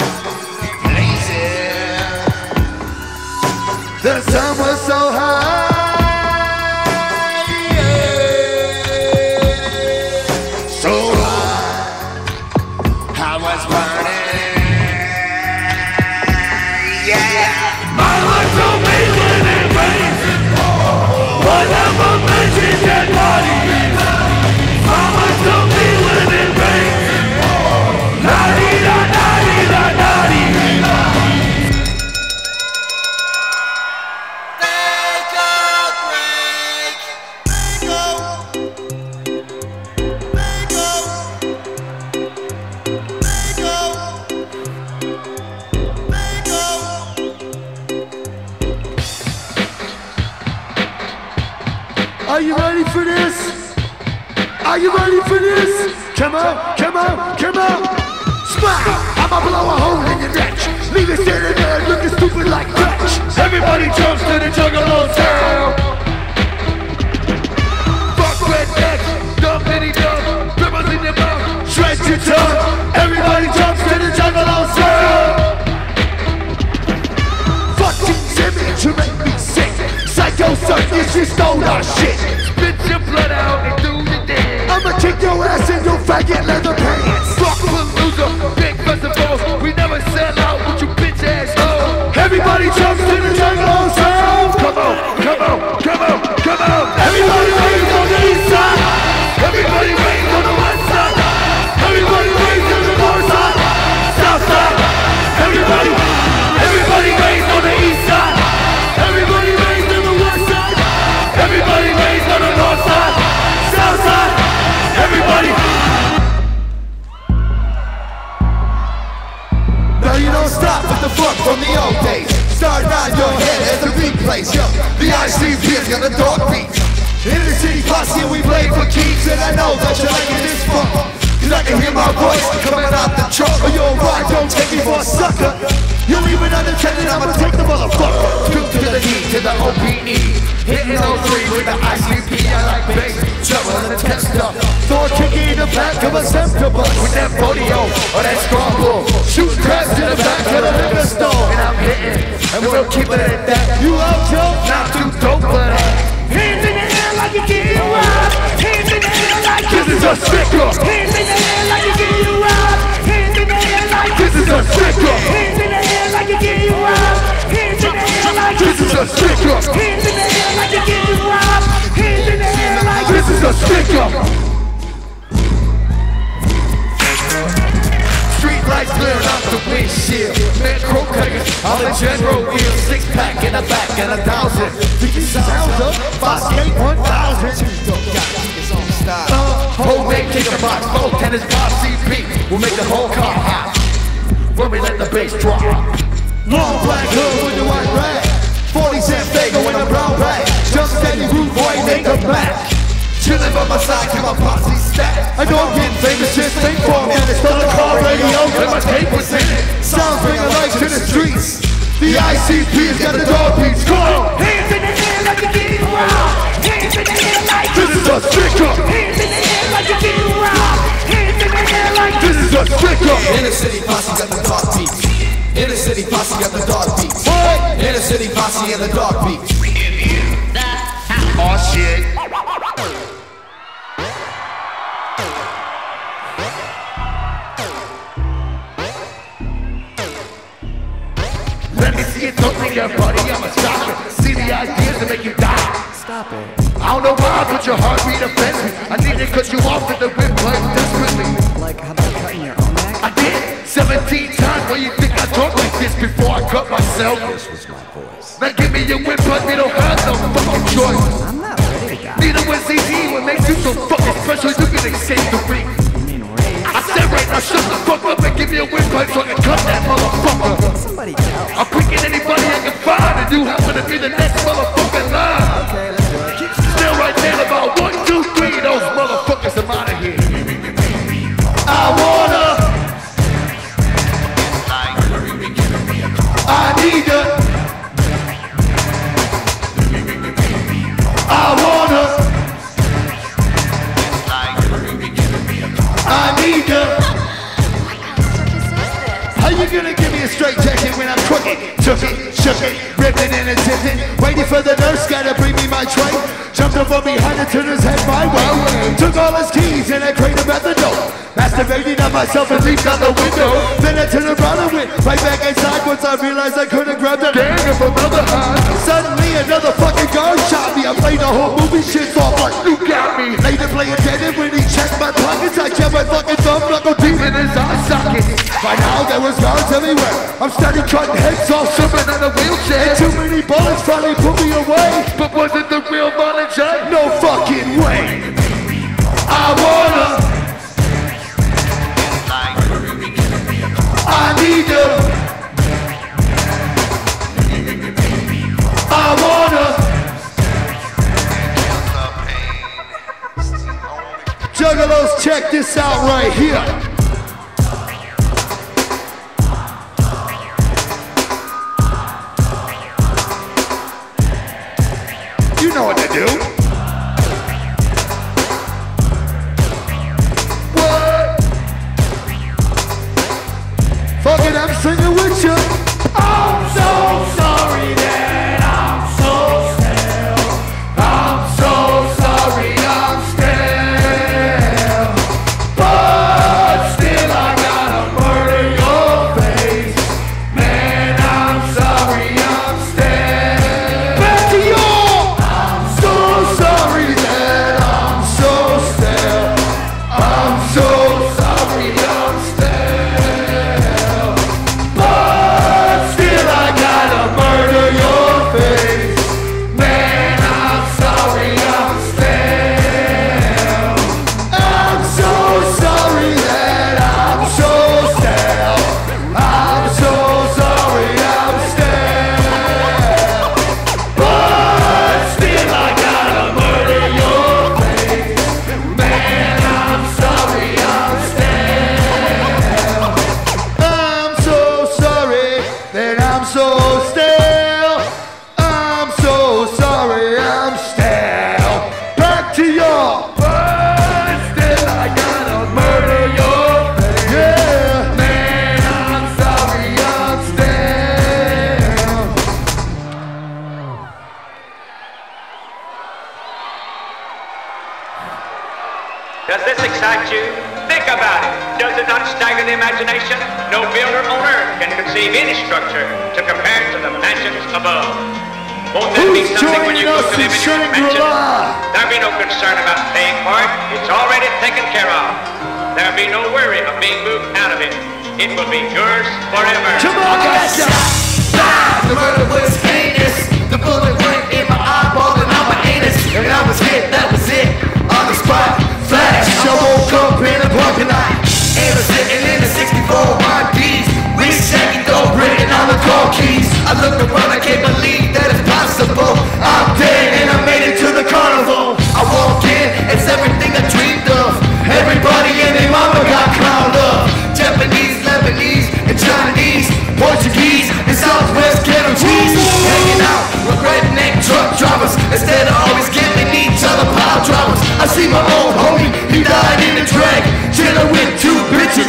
The sun was so high. I was burning, yeah. Mama told me when it rains, but never mention dead bodies. Mama told me when it rains, la-dee-da-da-dee-da-da-dee. Are you ready for this? Are you ready for this? Come on, come on, come on. Smile, I'ma blow a hole in your neck. Leave you standing there looking stupid like Dutch. Everybody jumps to the Juggalo sound. Fuck rednecks, dumb bitty dumb, dribbles in your mouth, stretch your tongue. Everybody jumps to the Juggalo sound. Fuck these image, you make me sick. Psycho circus, you stole our shit. Spit your blood out and do the dance. I'ma kick your ass in your faggot leather pants. Fuck Palooza, big festivals. We never sell out with you bitch ass hoes. Everybody jumps to the Juggalo sound. Come on, come on, come on, come on. Everybody raise on the east side. Everybody raise on the west side. Everybody raise on the north side. South side. Everybody raise on the east side. Everybody raise on the west side. Everybody raise on the north side. South side. Everybody. Now you don't stop with the fuck from the old days. Start nod your head as the replays. Yo, the ICP is got a dog beat. In the city posse we play for keeps, and I know that you're liking this funk. Cause I can hear my voice coming out the trunk. Oh, yo, right, don't take me for a sucker. You leave it unattended, I'ma take the motherfucker. Two to the D to the OPE. Hitting all three with the ICP. I like bass, trouble and the tester. Throw a kick in the back of a Semterbus. With that Bodeo or that strong bull. Shoot crabs in the back of the liquor store. And I'm hitting, and we'll keep it at that. You out, Joe? Not too dope, but hands in the air like you get robbed. Hands in the air like This is a sticker. Hands in the air like you get robbed. Hands in the air like This is a sticker. Hands in the air like you get robbed. Hands in the air like This is a sticker. Hands in the air like you get robbed. Hands in the air like This is a sticker. Street lights clearing out the windshield. Man, crow cutters on the general wheel. 6-pack in the back and 1,000. Think it sounds up? 5 1,000. Whole man kick a box, full tennis bar CP. We'll make the whole car hot when we let the bass drop. Long black hood with the white rag. 40 cent bagel in a brown bag. Jump steady, rude boy, make a back. Chillin' by my side, keep my posse stacked. I know I'm getting famous, just think for a minute. Start a car radio, And my tape was in it. sounds bring a light to the streets. The ICP has got the dog beats. Come on! Hands in the air like you get robbed. Hands in the air like This is a sticker. Hands in the air like you get robbed. Hands in the air This is a stick up. Inner city posse got the dark beats. Inner city posse got the dark beats. What? Inner city posse and the dark beats. Oh shit. Let me see it, don't think your buddy, I'ma stop it. See the ideas to make you die. Stop it. I don't know why, but your heartbeat offends me. I need to cut you off at the windpipe desperately. Like, how about cutting your own neck? I did 17 times. Why you think I talk like this before I cut myself? This was my voice. Now give me your windpipe, you don't have no fucking choice. I'm not ready to die. Neither was ZZ. What makes you so fucking special? You can escape the ring. You mean rape? I said right now, shut the fuck up and give me a windpipe so I can cut that motherfucker. Somebody else. I'm picking anybody I can find, and you happen to be the next motherfucking line. Okay, let's do it. Still right there, about 1, 2, 3, those motherfuckers are out of here. I wanna. I need ya. I wanna. I need ya. How you gonna give me a straight jacket when I'm crooked? Took it, shook it, ripping and attempting. Waiting for the nurse, gotta bring me my tray. Jumped up from behind and turned his head my way. Took all his keys and I craned him at the door. Masturbating on myself and leaped out the window. Then I turned around and went right back inside once I realized I couldn't grab the gang of another high. Suddenly another fucking guard shot me. I played the whole movie shit off like you got me. Later playing dead and when he checked my pockets, I kept my fucking thumb knuckle deep in his eye socket. By now there was guards everywhere. I'm starting cutting heads off, slipping in a wheelchair. And too many bullets finally put me away. But was it the real Violent J? No fucking way. I wanna. I need you. I wanna. Juggalos, check this out right here. You know what to do. What? Fuck it, I'm singing with you. I'm so sorry that I'm so stale. I'm so sorry I'm stale. But still I gotta murder your face. Man, I'm sorry I'm stale. Back to you. I'm so sorry that I'm so stale. I'm so sorry I'm stale. But still I gotta murder your face. Man, I'm sorry I'm stale. I'm so sorry that I'm so stale. I'm so sorry I'm stale. But still I gotta murder your face. Man, I'm sorry I'm stale. I'm so sorry that I'm so stale. I'm so sorry I'm stale. Back to y'all. But still I gotta murder your face. Yeah. Man, I'm sorry I'm stale. Does this excite you? Think about it. Does it not stagger the imagination? No builder on earth can conceive any structure to compare to the mansions above. Won't that be Who's something when you joining go us to in live in your mansion? Shangri-La? There'll be no concern about paying for it. It's already taken care of. There'll be no worry of being moved out of it. It will be yours forever. Come on, guys. The murder was heinous. The bullet went in my eyeball and out my anus. And I was hit, that was it. On the spot, flash. I woke up in a parking lot. And I'm sitting in a 64 YDs. We shaking dope, written on the car keys. I looked around, I can't believe that it's possible. I'm dead and I made it to the carnival. I walk in, it's everything I dreamed of. Everybody and their mama got clowned up. Japanese, Lebanese, and Chinese, Portuguese, and Southwest ghetto cheese. Hanging out with redneck truck drivers instead of always giving each other pile drivers. I see my old homie, he died in a drag. Chilling with two bitches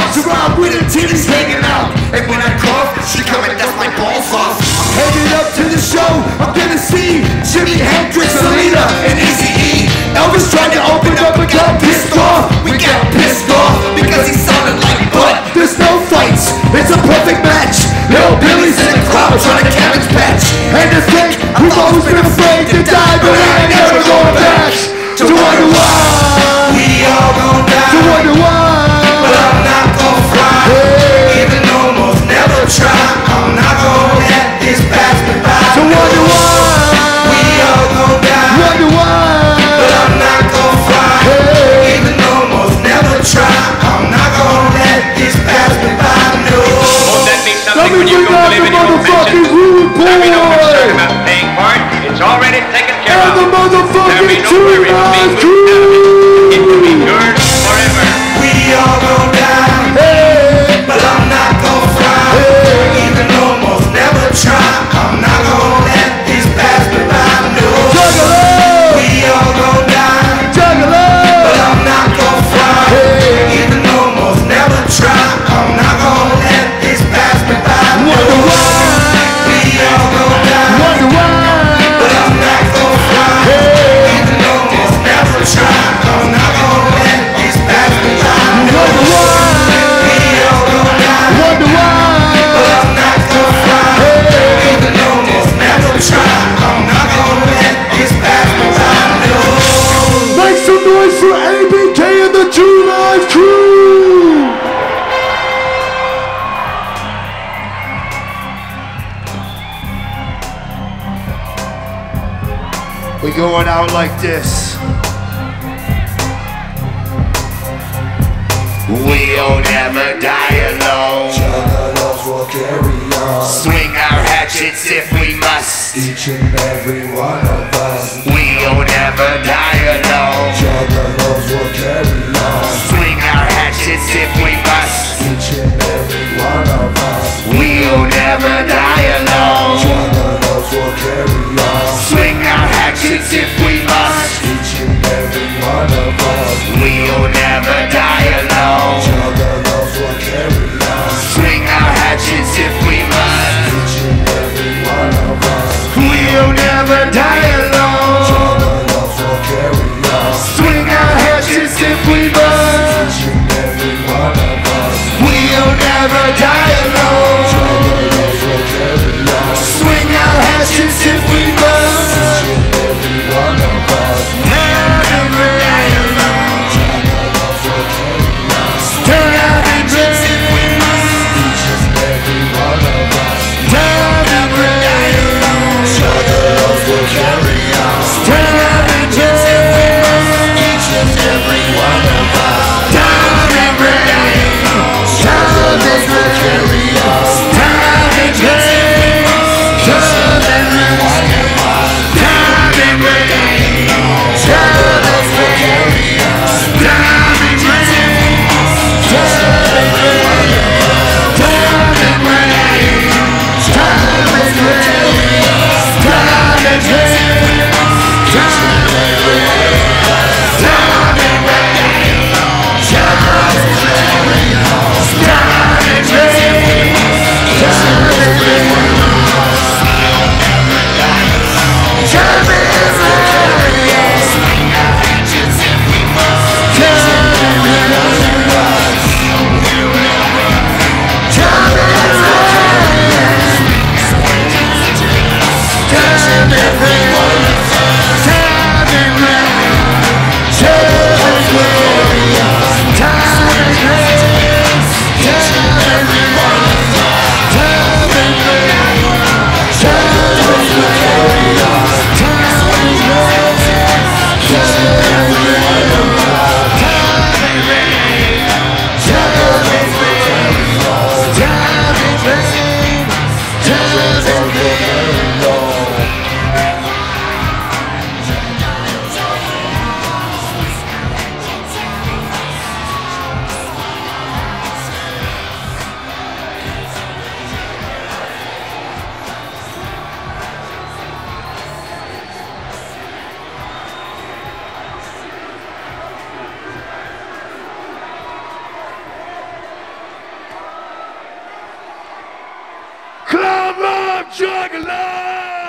walks around with her titties hanging out. And when I cough, she come and dust my balls off. I'm headed up to the show, I'm gonna see Jimi Hendrix, Selena, and Eazy-E. Elvis tried to open up but got pissed off. We got pissed off because he sounded like butt. There's no fights, it's a perfect match. Hillbillies in the crowd trying to cabbage patch. And to think, we've always been afraid to die, but I ain't never going back. To wonder why we all gon' die. To wonder why, but I'm not gon' fly. Hey. Even though most never try, I'm not gon' let this pass me by. To wonder why we all gon' die. Wonder why, but I'm not gon' fly. Hey. Even though most never try, I'm not gon' let this pass me by. No. Won't that be something when you go to live in your own mansion? There'll be no concern about paying for it. It's already taken care of. There'll be no worry about being moved out of it. It will be yours forever. We all gon' die, hey, but I'm not gon' fly. Hey. Even though most never try, I'm not gon' let this pass me by. No. Juggalo. We all gon' die, Juggalo. But I'm not gon' fly. Hey. Even though most never try, I'm not gon' let this pass me by. No. Wonder why we all gon' die. Wonder why, but I'm not gon' fly. Hey. Even though most never try, I'm not gon' let this pass me by. No. Wonder why we all gon' die. Wonder why, but I'm not gon' fly. Hey. Even though most never try, I'm not gon' let this pass me by. No. Make some noise for ABK and the True Life Crew. We going out like this. We'll never die alone. Juggalos will carry on. Swing our hatchets if we must. Each and every one of us. We'll never die alone. Juggalos will carry on. Swing our hatchets if we must. Each and every one of us. We'll never die alone. Juggalos will carry on. Swing our hatchets if we must. Each and every one of us. We'll never die alone. Juggalos will carry on. Swing our hatchets if we must. Each and every one of us. We'll never die alone. Juggalos will carry on. Swing our hatchets if we must. Each and every one of us. We'll never die alone. Juggalos will carry on. Swing our hatchets if we must. Each and every one of us. Never die alone. Juggalos will carry on. Turn our hatchets if we must. Each and every one of us. Never die alone. Juggalos will carry on. Turn our hatchets if we must. Each and every one of us. Never die alone. Juggalos will I'm juggling.